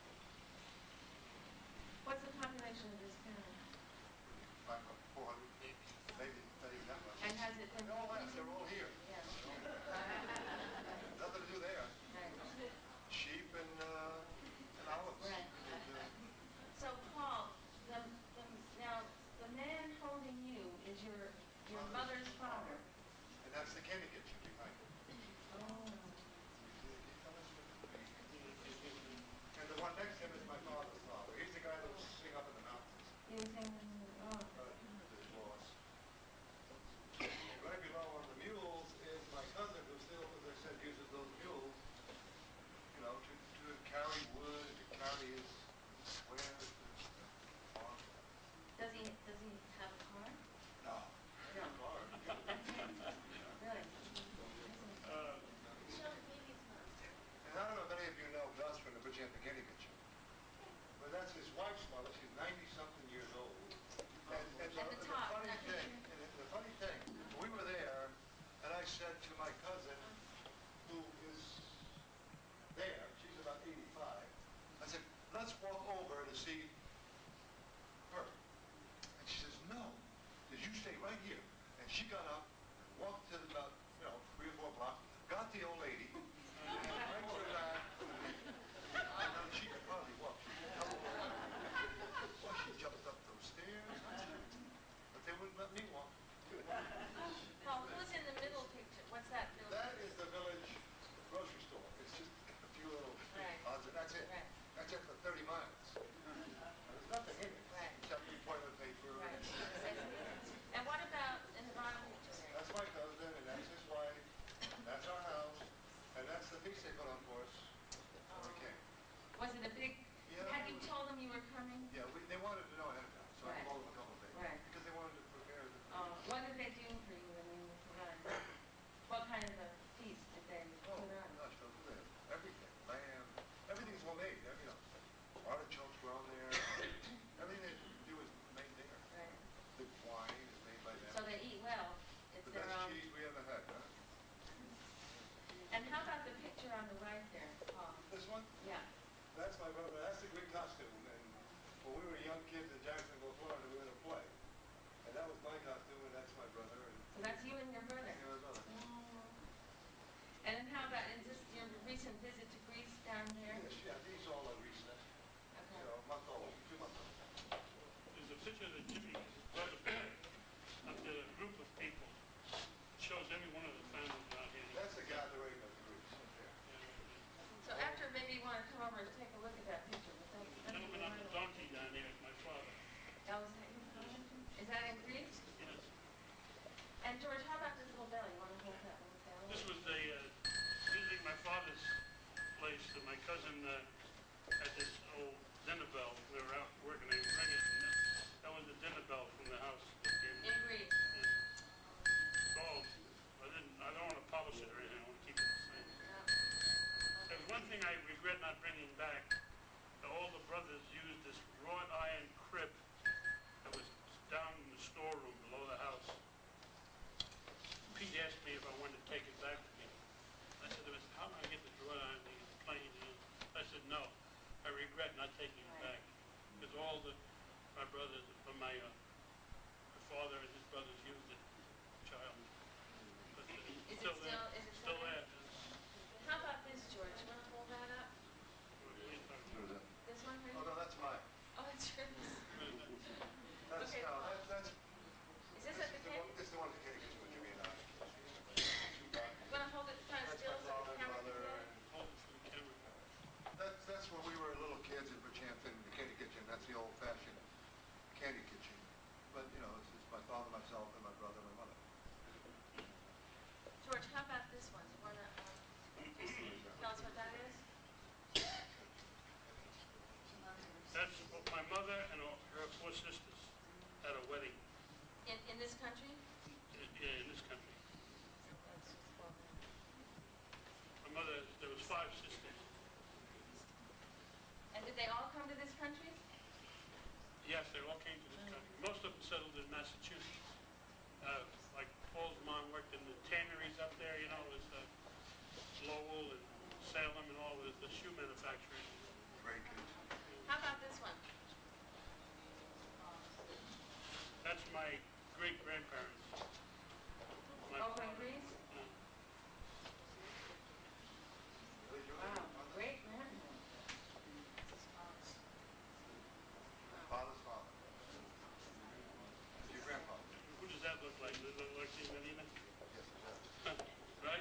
What's the population of this town? 400, maybe not even that much. And has it been... They all left. They're all here. Yes. Nothing to do there. Right. Sheep and olives. Right. And, So, Paul, now, the man holding you is your mother's father. and that's the candy kitchen behind it. Oh. And the one next to him is my father's father. He's the guy that was sing up in the mountains. You were saying, oh. His boss. Right below on the mules is my cousin who still, as I said, uses those mules, to carry wood, to carry his wares to the farm. Does he have a car? No. No. Car. Really? And I don't know if any of you know Gus from the Bridgehampton Candy Kitchen. But that's his wife's mother. She's 90-something years old. And At the top, funny that thing, picture. and the funny thing, we were there, and I said to my cousin, who is there, she's about 85, I said, let's walk over to see her. And she says, no, because you stay right here. And she got up and walked to about, 3 or 4 blocks, got the old lady, and went to her back. And she could hardly walk. She could tumble over. Well, she jumped up those stairs. But they wouldn't let me walk. Paul, who's in the middle picture? What's that building? That is the village grocery store. It's just a few little feast they put on for us, so we came. Was it a big, Yeah, had it you was- told them you were coming? Yeah, they wanted to know ahead of time, so I Right. told them a couple of things. Right. Because they wanted to prepare the What did they do for you when you arrived? What kind of a feast did they Oh, put on? gosh, they'll do that. Everything, lamb, everything's homemade, you know. Artichokes grown there, everything they do is made there. Right. The wine is made by them. So they eat well. It's The their best own. cheese we ever had, huh? And how about the picture on the right there, Paul? This one? Yeah. That's my brother. That's the Greek costume. And when we were young kids in Jacksonville, Florida, we were in a play. And that was my costume, and that's my brother. And So that's you and your brother. my brother. And then how about, is this your recent visit to Greece down there? Yes, yeah, these all are recent. Okay. You know, a month old, 2 months old. There's a picture that Jimmy, his brother, put up there, a group of people. Shows every one of the families out here. That's a gathering of Greeks up there. So after, maybe you want to come over and take a look at that picture. But The that's gentleman on the donkey down there is my father. That was his father? Is that in Greece? Yes. And George, how about this little bell? You want to hold that little bell? This was visiting my father's place. My cousin had this old dinner bell. We were out working. They would ring it. And that was the dinner bell from the house that gave me. In Greece. Oh, I don't want to polish it or anything. I want to keep it the same. There's one thing I regret not bringing back. All the brothers used this wrought iron crib that was down in the storeroom below the house. Pete asked me if I wanted to take it back with me. I said, how am I going to get this wrought iron thing? It's plain, you know. I said, no. I regret not taking it back. Because my brothers, my father and his brothers used it, child. But Is it still there. still- is it Still still there? there. How about this, George? You want to hold that up? What are you talking Who is about? that? This one right Oh, no, here? that's mine. Oh, it's yours. That's, Okay, no, Paul. that's Is this at the table? This is the one at the Kenny Kitchen with Jimmy and I. You want to hold it kind of That's still my so father the and camera can mother. get it? Hold it for the camera. That's when we were little kids in Bridgehampton, the Kenny Kitchen. That's the old-fashioned candy kitchen. But, you know, it's my father, myself, and my brother, and my mother. George, how about this one? You want to tell us what that is? That's what my mother and her 4 sisters had a wedding In this country? in this country. My mother, there was 5 sisters. And did they all come to this country? Yes, they all came to this country. Most of them settled in Massachusetts. Like Paul's mom worked in the tanneries up there, you know, it was Lowell and Salem and all the shoe manufacturing. Great kids. How about this one? That's my great-grandparents. My Over in father. Greece? Yeah. Really, George? Wow, Father? great grandmother. Father's father. That's your grandfather. Who does that look like? Does it look like Evelina? Yes, it does. Right?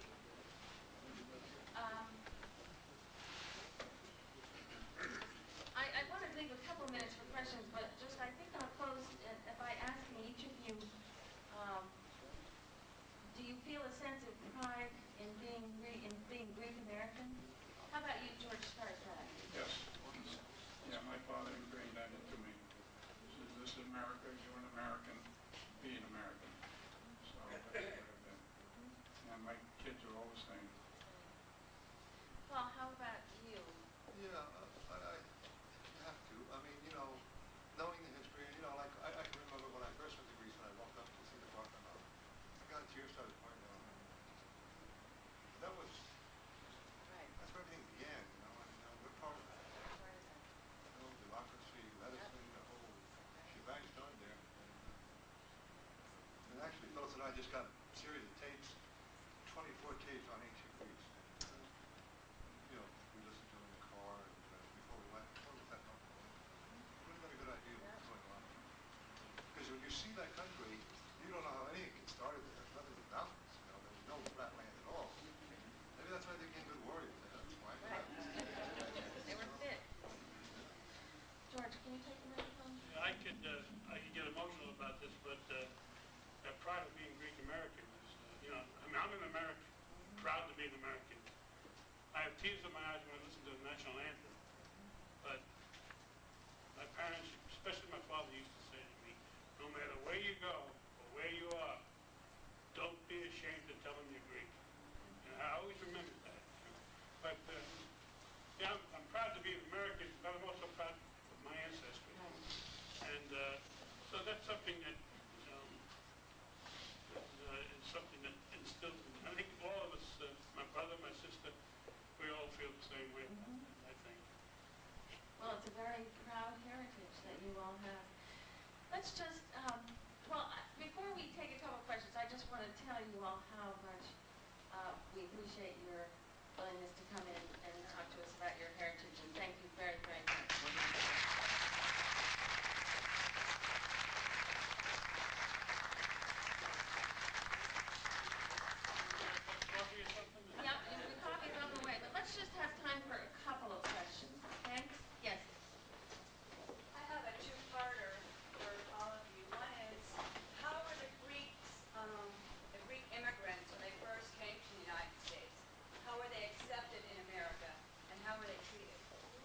I want to leave a couple minutes for questions, but just I think I'll close by asking each of you, do you feel a sense of pride in being Greek American? How about you, George? Start that. Yes. Yeah, my father ingrained that into me. He says, this is America, you're an American, be an American. So that's what I've been. And my kids are all the same. Paul, how about you? Yeah, you have to. I mean, you know, knowing the history, you know, like I can remember when I first went to Greece and I walked up to see the Parthenon. I got a tear started pouring down my eyes. That was, Right. that's where everything began, you know, and we're part of that. You know, democracy, medicine, the whole shebang started there. And actually, Phyllis and I just got a series of tapes, 24 tapes on ancient Greece. And, you know, we listened to them in the car and before we went, before we set up. Really got a good idea of what's going on. Because when you see that country, you don't know how anything gets started there. There's nothing but mountains, you know, there's no flat land at all. Maybe that's why they became good warriors. They had to climb the Right. mountains. They were fit. George, can you take the microphone? Yeah, I could get emotional about this, but that pride of being Greek American is, you know, I mean, I'm an American, proud to be an American, I have tears in my eyes when I listen to the national anthem. But my parents, especially my father, used to say to me, no matter where you go or where you are, don't be ashamed to tell them you're Greek. And I always remember that. But yeah, I'm proud to be an American, but I'm also proud of my ancestry. And so that's something that is something that instilled in me. I think all of us, my brother, my sister, we all feel the same way, I think. Well, it's a very proud heritage that you all have. Let's just, before we take a couple of questions, I just want to tell you all how much we appreciate your willingness to come in and talk to us about your heritage, and thank you very, very much. Coffee or something? Yep, the coffee's on the way, but let's just have time for a couple of questions, okay? Yes. I have a two-parter for all of you. One is, how were the Greek immigrants, when they first came to the United States, how were they accepted in America, and how were they treated?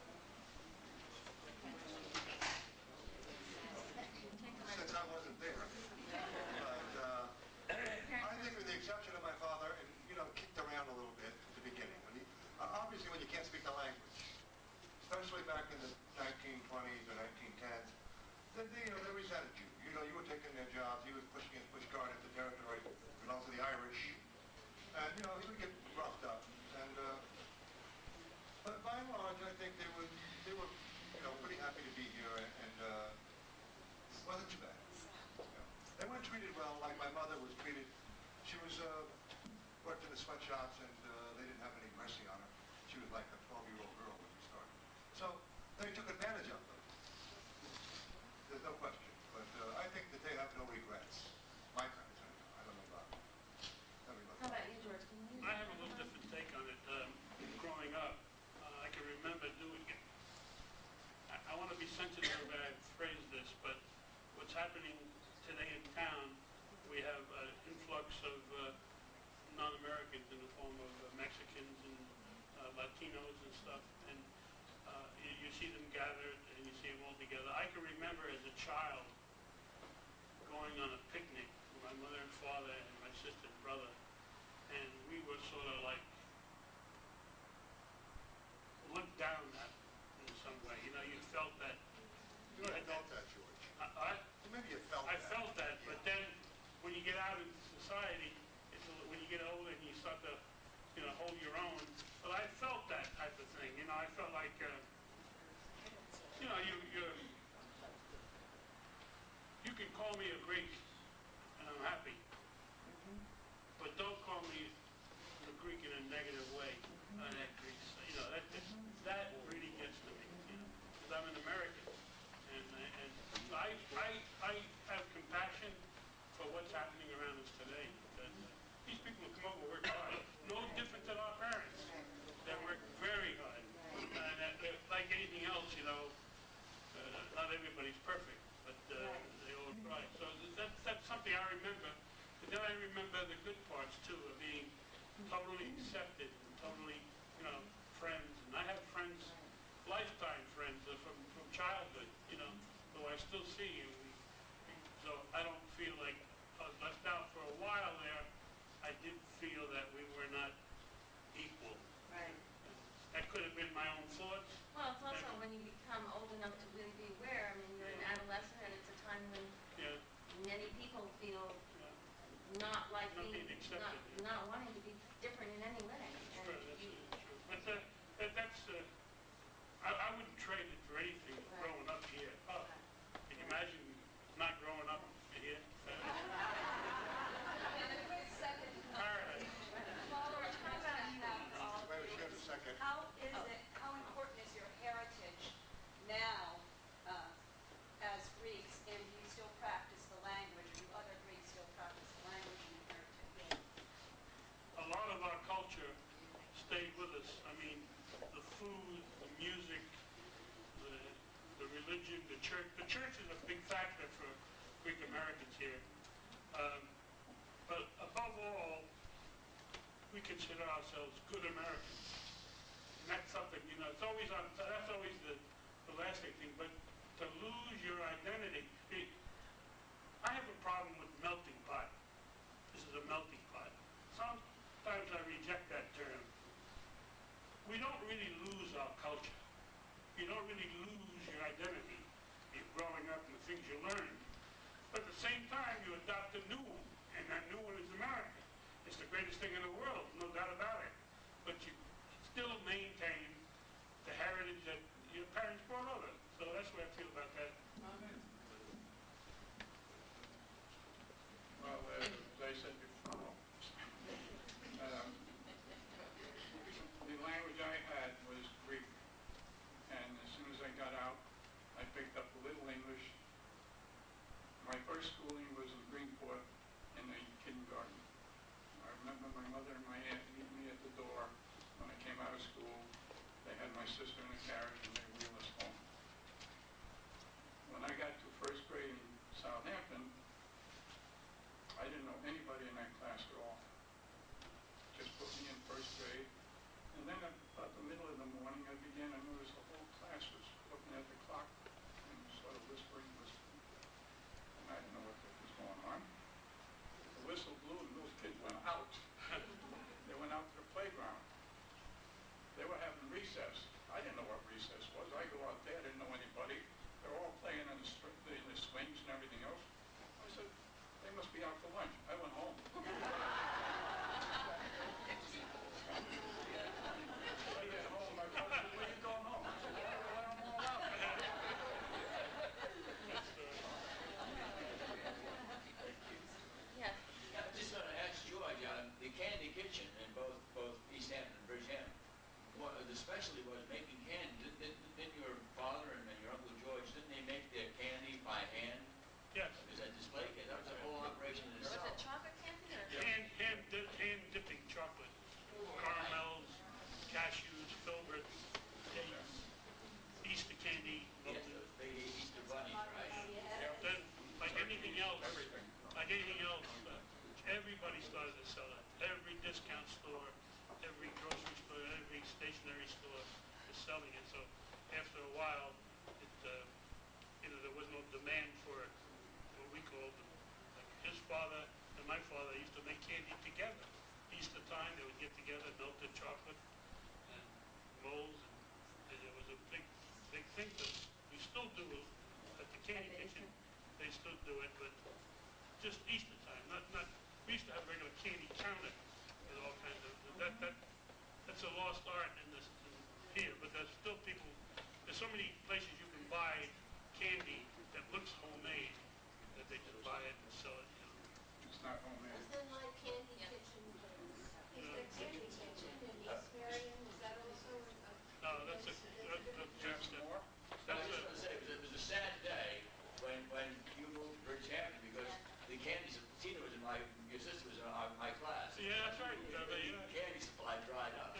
Since I wasn't there. But I think with the exception of my father, and kicked around a little bit at the beginning. Obviously, when you can't speak the language, especially back in the 1920s or 1910s, they resented you. You were taking their jobs. He was pushing his pushcart into territory belongs to the Irish, and he would get roughed up. And but by and large, I think they were pretty happy to be here, and it wasn't too bad. They weren't treated well like my mother was treated. She was worked in the sweatshops, and they didn't have any mercy on her. She was like a 12-year-old girl when she started. So they took advantage of them. There's no question. But I think that they have no regrets. My parents, I don't know about everybody. How about you, George? Can you? I have a little different take on it. Growing up, I can remember doing it. I want to be sensitive the way I phrase this, but what's happening today in town, we have an influx of non-Americans in the form of Mexicans and Latinos and stuff, and you see them gathered and you see them all together. I can remember as a child going on a picnic with my mother and father and my sister and brother, and we were sort of like looked down at in some way. You felt that. You already felt that, George. Maybe you felt I that. felt that, Yeah. but then when you get out into society, when you get older and you start to, hold your own. But I felt that type of thing. I felt like, you can call me a Greek, and I'm happy. But don't call me a Greek in a negative way. That Greek, that really gets to me. Because I'm an American, and I have compassion for what's happening around us today. Because these people who come over work hard, no different than our parents. They work very hard, and like anything else, not everybody's perfect, but they all try. So that's something I remember. But then I remember the good parts too of being totally accepted and totally, friends. And I have friends, lifetime friends from childhood, who I still see. So I don't feel like I was left out. For a while there, I did feel that we were not equal. Right. That could have been my own thoughts. Well, it's also when you become old enough to really be aware. I mean, you're an adolescent, and it's a time when many people feel not like Not being being accepted. not wanting to be different in any way. That's true. But I wouldn't trade it for anything. Growing up here. Oh, can you imagine not growing up here? And a quick second. Paradise. Follow-up question for all of Wait, you. just a second. How important is your heritage now as Greeks, and do you still practice the language, or do other Greeks still practice the language and heritage? A lot of our culture stayed with us. I mean, the food, the music, the religion, the church. The church is a big factor for Greek Americans here. But above all, we consider ourselves good Americans. that's something, you know, it's always on, that's always the lasting thing, but to lose your identity, I have a problem with melting pot. This is a melting pot. Sometimes I reject that term. We don't really lose our culture. You don't really lose your identity. You're growing up and the things you learn. But at the same time, you adopt a new one, and that new one is America. It's the greatest thing in the world, no doubt about it. But you still maintain the heritage that your parents brought over. So that's the way I feel about that. Well, as I said before, the language I had was Greek. And as soon as I got out, I picked up a little English. My first schooling was in Greenport in the kindergarten. I remember my mother and my aunt meeting me at the door when I came out of school. They had my sister in a carriage and they wheeled us home. When I got to first grade in Southampton, I didn't know anybody in that class at all. Just put me in first grade. And then about the middle of the morning, I began to notice the whole class was looking at the clock and sort of whispering. And I didn't know what was going on. The whistle blew and those kids went out. They went out to the playground. They were having recess. I didn't know what recess was. I go out there, I didn't know anybody. They're all playing in the swings and everything else. I said, they must be out for lunch. I went home. I get home, my mother said, where are you going home? I said, I don't know, let them all out. Yes. Yeah, I just want to ask George, the Candy Kitchen in both East Hampton and Bridgehampton, the specialty was making candy. Didn't your father and your Uncle George, didn't they make their candy by hand? Yes. Is that display candy? That was a whole operation in Was itself. it chocolate candy or? Hand dipping chocolate, caramels, cashews, filberts, dates, Easter candy. Yes, those big Easter bunnies, right? Then, like anything else, everybody started to sell it. Every discount store, every grocery store, every stationery store is selling it. So after a while, there was no demand for it. What we called, like his father and my father used to make candy together. Easter time, they would get together, melted chocolate and molds, and it was a big thing. But we still do it at the Candy Kitchen. They still do it, but just Easter time. Not. We used to have a regular candy counter with all kinds of that's a lost art in here. But there's still people. There's so many places you can buy candy that looks homemade that they just buy it and sell it. It's not homemade. Is there like Candy Kitchen? Is there Candy Kitchen in East Marion? Is that also a? No, that's a Jeff Moore? I was just going to say, it was a sad day when you moved to Bridgehampton because the candy, Tina was your sister was in my class. Yeah, that's right. The candy supply dried up.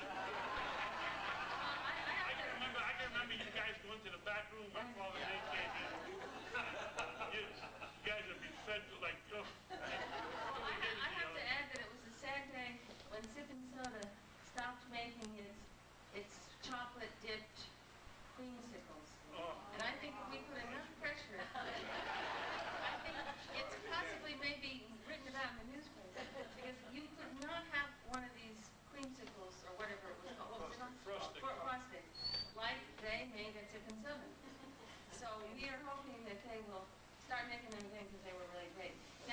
I can remember you guys going to the back room. My father made candy. You guys would be fed like, oh. I have to add that it was a sad day when Sip and Soda stopped making its chocolate dipped creamsicles. Oh. And I think we put enough pressure. I think it's possibly maybe written about in the newspaper because you could not have one of these creamsicles or whatever it was called. What was it called? Frosting. Frosting, like they made at Sip and Soda. So we are hoping that they will start making them again because they were really great.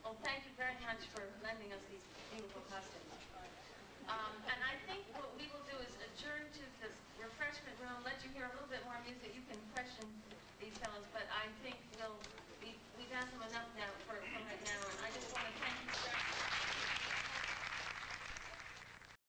Well, thank you very much for lending us these beautiful costumes. And I think what we will do is adjourn to the refreshment room, let you hear a little bit more music. You can question these fellows, but I think